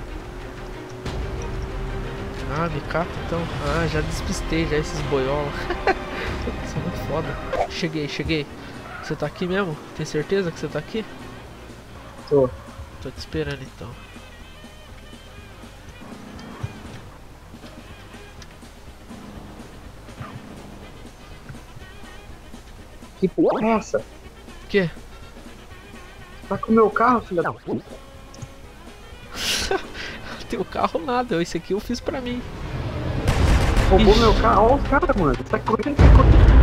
Ah, me cata então. Ah, já despistei já esses boiola. Isso é muito foda. Cheguei, cheguei. Você tá aqui mesmo? Tem certeza que você tá aqui? Tô. Tô te esperando então. Que porra é essa? Que? Tá com o meu carro, filha da puta? Teu carro nada, esse aqui eu fiz pra mim. Roubou meu carro, olha os caras, mano. Tá correndo, tá correndo.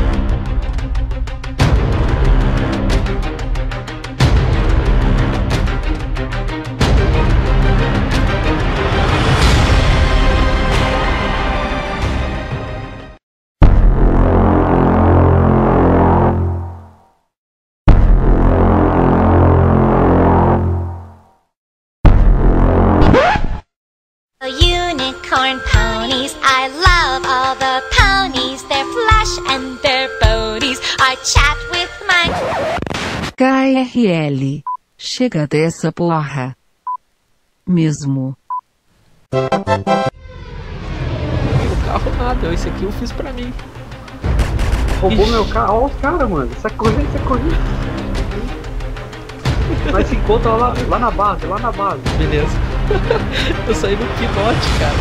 Unicorn ponies, I love all the ponies. They're flush and they're bonies. I chat with my... K R L. Chega dessa porra. Mesmo. O carro nada, esse aqui eu fiz pra mim. Roubou meu carro, olha os caras, mano. Sai correndo, sai correndo. Mas se encontra lá, lá na base, lá na base. Beleza. Eu saí no pinote, cara.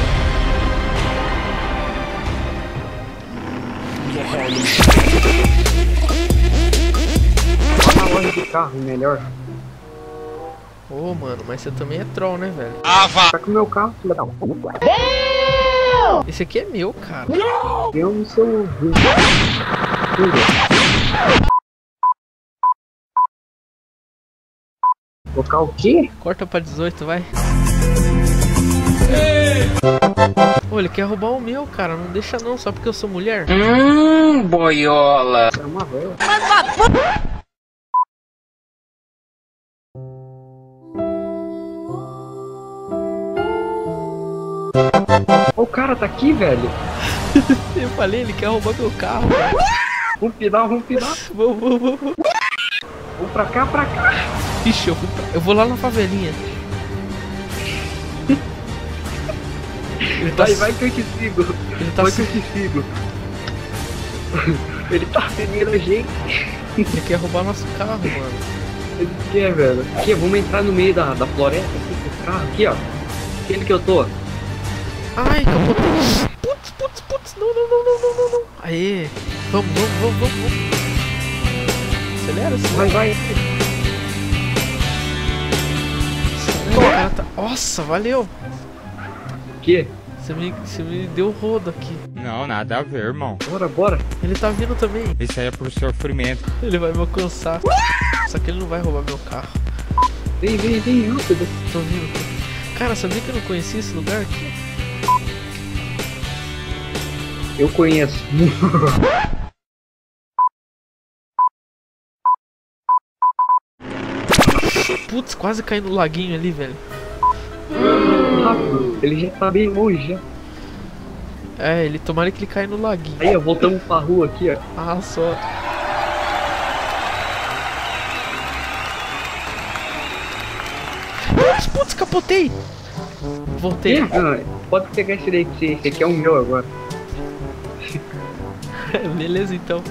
Lá na loja de carro, melhor. Ô, oh, mano, mas você também é troll, né, velho? Ah, vá! Tá com o meu carro, filha da puta. Esse aqui é meu, cara. Não! Eu não sou... Colocar o quê? Corta pra dezoito, vai. Ô, ele quer roubar o meu, cara. Não deixa não, só porque eu sou mulher. Hum, boiola. É uma velha. O cara tá aqui, velho. Eu falei, ele quer roubar meu carro, velho. Vamos pinar, vamos pinar. Vamos, vamos, vamos. Vamos pra cá, pra cá. Ixi, eu, pra... eu vou lá na favelinha. Ele tá... Vai, vai que eu te sigo. Ele tá vai se... que eu te sigo. Ele tá seguindo a gente. Ele quer roubar nosso carro, mano. Ele quer, velho. Aqui, vamos entrar no meio da, da floresta aqui com o carro. Aqui, ó. Aquele que eu tô. Ai, capotei. Putz, putz, putz. Não, não, não, não, não, não. Aê. Vamos, vamos, vamos, vamos, vamos. Acelera, acelera. Vai, vai. O cara tá... Nossa, valeu. Que? Você me, você me deu rodo aqui. Não, nada a ver, irmão. Bora, bora. Ele tá vindo também. Isso aí é pro sofrimento. Ele vai me alcançar. Só que ele não vai roubar meu carro. Vem, vem, vem, rápido. Tô vindo. Cara, sabia que eu não conhecia esse lugar aqui? Eu conheço. Putz, quase caí no laguinho ali, velho. Rápido, ele já tá bem longe já. É, ele tomara que ele caia no laguinho. Aí, ó, voltamos pra rua aqui, ó. Ah, só. Putz, putz, capotei. Voltei. Ah, pode pegar esse daí, esse aqui é o meu agora. Beleza, então.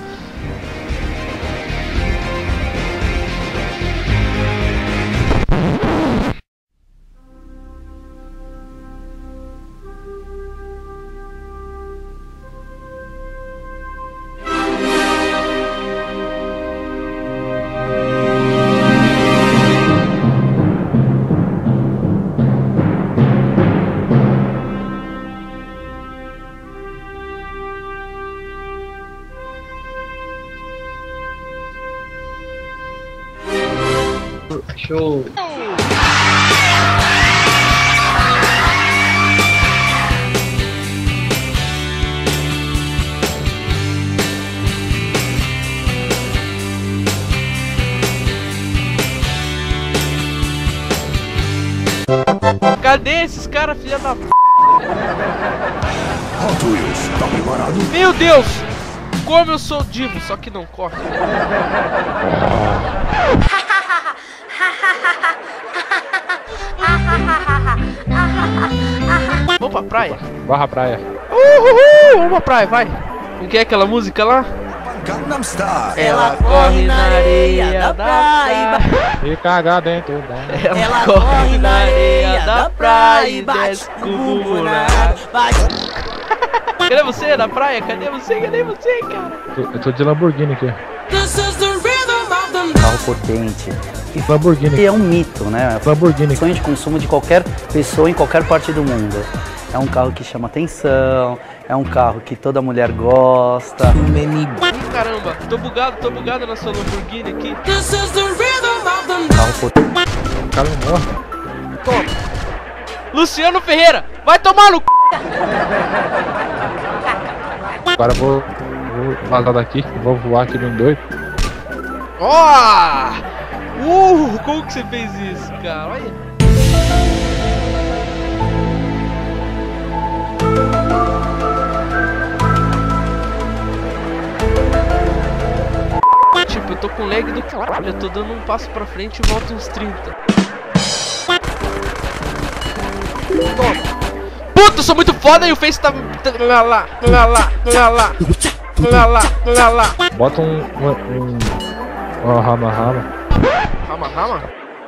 Show. Cadê esses caras, filha da p? Hot Wheels, tá preparado? Meu Deus! Como eu sou divo, só que não corre. Vamos pra praia? Barra praia. Uhul! Vamos pra praia, vai! O que é aquela música lá? Gangnam Style. Ela corre na areia da praia E caga dentro da... Ela corre na areia da praia e desce com o bumbum na água. Cadê você na praia? Cadê você? Cadê você, cara? Eu tô de Lamborghini aqui. Carro potente. E Lamborghini. E é um mito, né? Lamborghini. Sonho de consumo de qualquer pessoa em qualquer parte do mundo. É um carro que chama atenção, é um carro que toda mulher gosta. Caramba, tô bugado, tô bugado na sua Lamborghini aqui. Carro potente. O cara não morre. Toma. Luciano Ferreira, vai tomar no c... Agora eu vou, vou vazar daqui, vou voar aqui no doido. Ó! Oh! Uh, como que você fez isso, cara? Olha. Tipo, eu tô com lag do caralho, eu tô dando um passo pra frente e volto uns trinta. Toma. Puta, eu sou muito foda e o Face tá... Lá, lá, lá, lá, lá, lá, lá, lá, lá, lá. Bota um... um... um... Uma rama, rama. Rama, rama?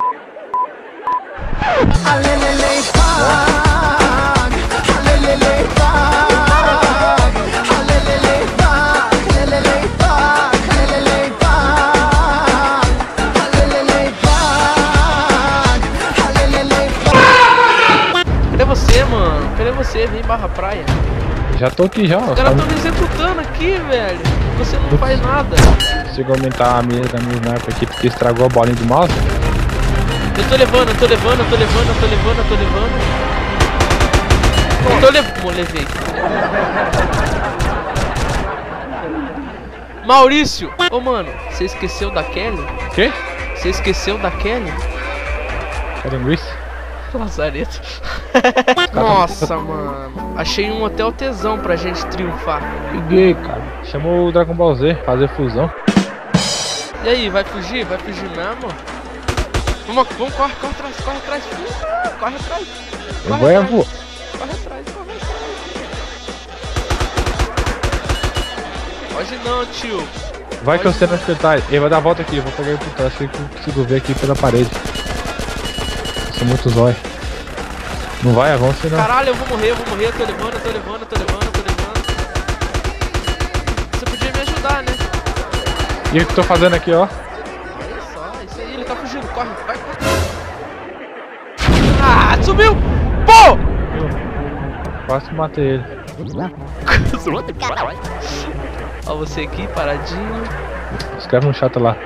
Cadê você, mano? Cadê você? Vem barra praia. Já tô aqui já, ó. Os caras tão me executando aqui, velho. Você não faz nada. Consigo aumentar a mira da minha sniper aqui porque estragou a bolinha de mouse. Eu tô levando, eu tô levando, eu tô levando, eu tô levando, eu tô levando. Eu tô levando. Levei. Maurício! Ô, mano, você esqueceu da Kelly? Quê? Você esqueceu da Kelly? Cadê o Luiz? Lazareto. Nossa, mano. Achei um hotel tesão pra gente triunfar. Peguei, cara. Chamou o Dragon Ball Z, fazer fusão. E aí, vai fugir? Vai fugir mesmo? Vamos, vamos, corre, corre atrás, corre atrás. Corre atrás. Eu vou, eu vou. Corre atrás, corre atrás. Hoje não, tio. Vai que eu sei onde ele tá. Ele vai dar a volta aqui, eu vou pegar ele por trás, sei que eu consigo ver aqui pela parede. Sou muito zóio. Não vai, avança não. Caralho, eu vou morrer, eu vou morrer, eu tô levando, eu tô levando, eu tô levando, eu tô levando. Você podia me ajudar, né? E o que eu tô fazendo aqui, ó? Olha só, isso aí, ele tá fugindo, corre, vai, corre. Ah, subiu! Pô! Quase matei ele. Ó você aqui, paradinho. Escreve no chat lá.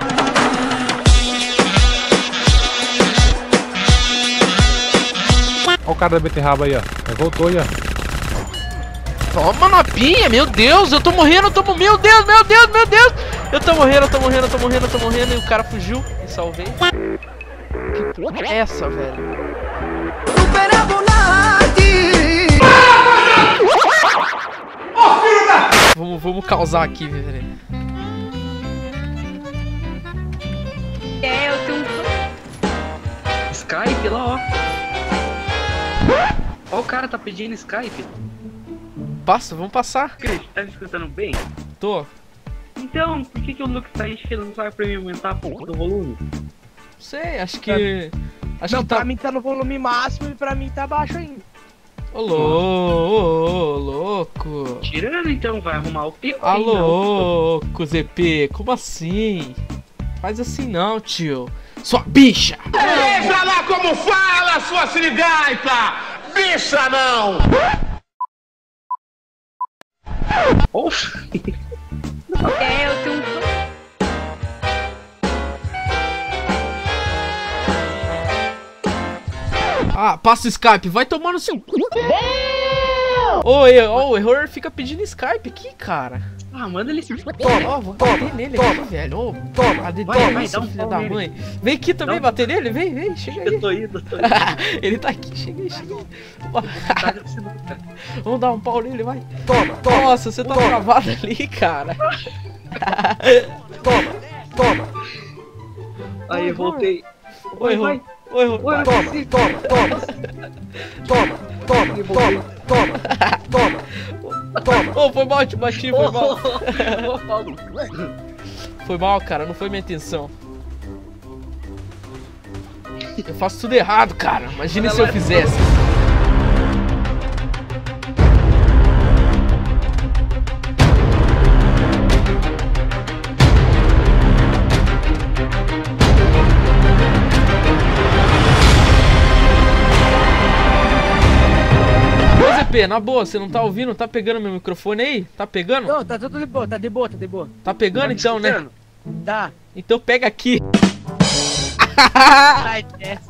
Olha o cara da beterraba aí, ó. Ele voltou aí, ó. Toma na pinha, meu Deus, eu tô morrendo, eu tô morrendo, meu Deus, meu Deus, meu Deus. Eu tô morrendo, eu tô morrendo, eu tô morrendo, eu tô morrendo. E o cara fugiu e salvei. Que porra é essa, velho? Vamos, vamos causar aqui, velho. É, eu tenho um... Skype lá, ó. Ó, o cara tá pedindo Skype. Passa, vamos passar. Cris, tá me escutando bem? Tô. Então, por que que o Luke tá enchendo? Não sabe pra mim aumentar a porra do volume? Não sei, acho que... Acho não, que tá... pra mim tá no volume máximo e pra mim tá baixo ainda. Ô, louco, ô, louco. Tirando então, vai arrumar o pior. Ah, louco, Z P, como assim? Faz assim não, tio. Sua bicha! Veja lá como fala, sua sirigaita! Bicha não! Oxa! É, eu tenho um... Ah, passa o Skype, vai tomar no seu... Ô, oh, o error fica pedindo Skype aqui, cara. Ah, manda ele... Ó, oh, vou bater nele aqui, velho. Ô, oh, toma, vai, vai, dá um filho da mãe. Vem aqui também não. bater nele, vem, vem, chega aí. Eu tô indo, eu tô indo. Ele tá aqui, chega aí, chega aí. Vamos dar um pau nele, vai. Toma, toma. Nossa, você tá toma. travado ali, cara. Toma, toma. Aí, eu voltei. Oi, errou. Oi, errou. Oi, toma, toma, toma. Toma, toma, toma, toma, toma. Toma. Ô, oh, foi mal, te bati, foi mal. Foi mal, cara, não foi minha intenção. Eu faço tudo errado, cara. Imagina se eu fizesse. Na boa, você não tá ouvindo? Tá pegando meu microfone aí? Tá pegando? Não, tá tudo de boa, tá de boa, tá de boa. Tá pegando então, né? Tá. Então pega aqui. Sai dessa.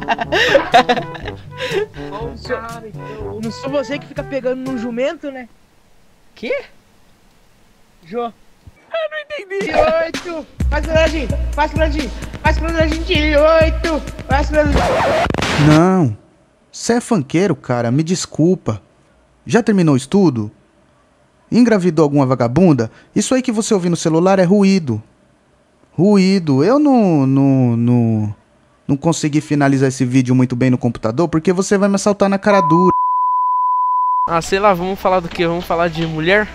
Cara, eu não sou você que fica pegando num jumento, né? Que? Jô. Eu não entendi. De oito. Faz quadradinho, faz quadradinho, faz quadradinho de oito. Faz quadradinho. Não. Você é funkeiro, cara, me desculpa. Já terminou o estudo? Engravidou alguma vagabunda? Isso aí que você ouve no celular é ruído. Ruído. Eu não, não, não, não consegui finalizar esse vídeo muito bem no computador porque você vai me assaltar na cara dura. Ah, sei lá, vamos falar do que? Vamos falar de mulher?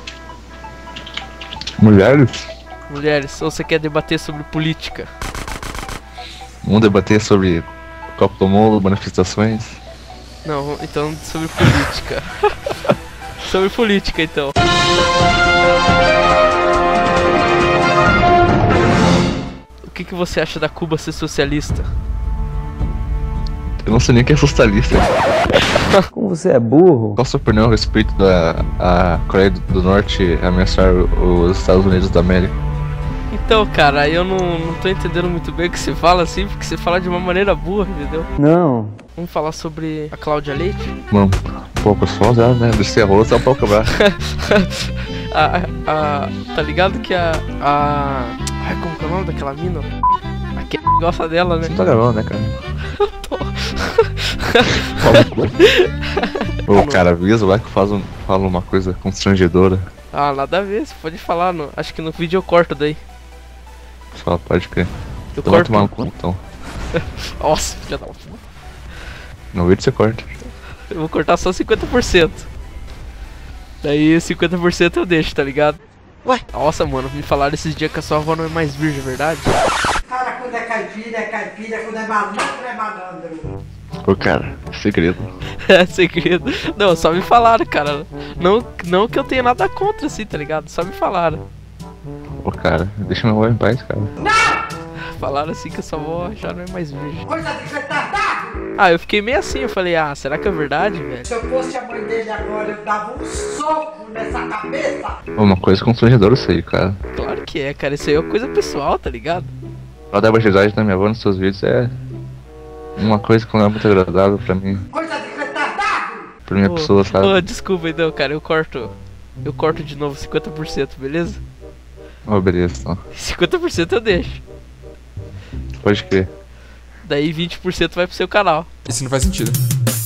Mulheres? Mulheres. Ou você quer debater sobre política? Vamos debater sobre Copa do Mundo, manifestações? Não, então sobre política. Sobre política, então. O que, que você acha da Cuba ser socialista? Eu não sei nem quem é socialista. Como você é burro? Qual a sua opinião a respeito da a Coreia do Norte ameaçar os Estados Unidos da América? Então, cara, eu não, não tô entendendo muito bem o que você fala assim, porque você fala de uma maneira burra, entendeu? Não. Vamos falar sobre a Cláudia Leite? Mano, pô, pessoal já, né? Descer a rola, só um pouco quebrar. a, a, tá ligado que a, a... Ai, como que é o nome daquela mina? A que gosta dela, né? Você não tá gravando, né, cara? Eu tô. Ô, cara, avisa, vai que faz um, fala uma coisa constrangedora. Ah, nada a ver, você pode falar, no, acho que no vídeo eu corto daí. Fala, pode crer. Eu então corto. Vai tomar no cu, então. Nossa, filha da puta. No vídeo você corta. Eu vou cortar só cinquenta por cento. Daí cinquenta por cento eu deixo, tá ligado? Ué? Nossa, mano, me falaram esses dias que a sua avó não é mais virgem, é verdade? Cara, quando é caipira, é caipira, quando é malandro, é malandro. Ô, cara, segredo. É, segredo. Não, só me falaram, cara. Não, não que eu tenha nada contra, assim, tá ligado? Só me falaram. Ô, cara, deixa meu avó em paz, cara. Não! Falaram assim que a sua avó já não é mais virgem. Coisa de retardado! Ah, eu fiquei meio assim, eu falei, ah, será que é verdade, velho? Se eu fosse a mãe dele agora, eu dava um soco nessa cabeça! Uma coisa constrangedora isso aí, cara. Claro que é, cara, isso aí é coisa pessoal, tá ligado? Ela dar batizagem da minha avó nos seus vídeos é uma coisa que não é muito agradável pra mim. Coisa de retardado! Pra minha oh, pessoa, sabe? Oh, desculpa então, cara, eu corto. Eu corto de novo cinquenta por cento, beleza? Oh, beleza, então. cinquenta por cento eu deixo. Pode crer. Daí vinte por cento vai pro seu canal. Isso não faz sentido.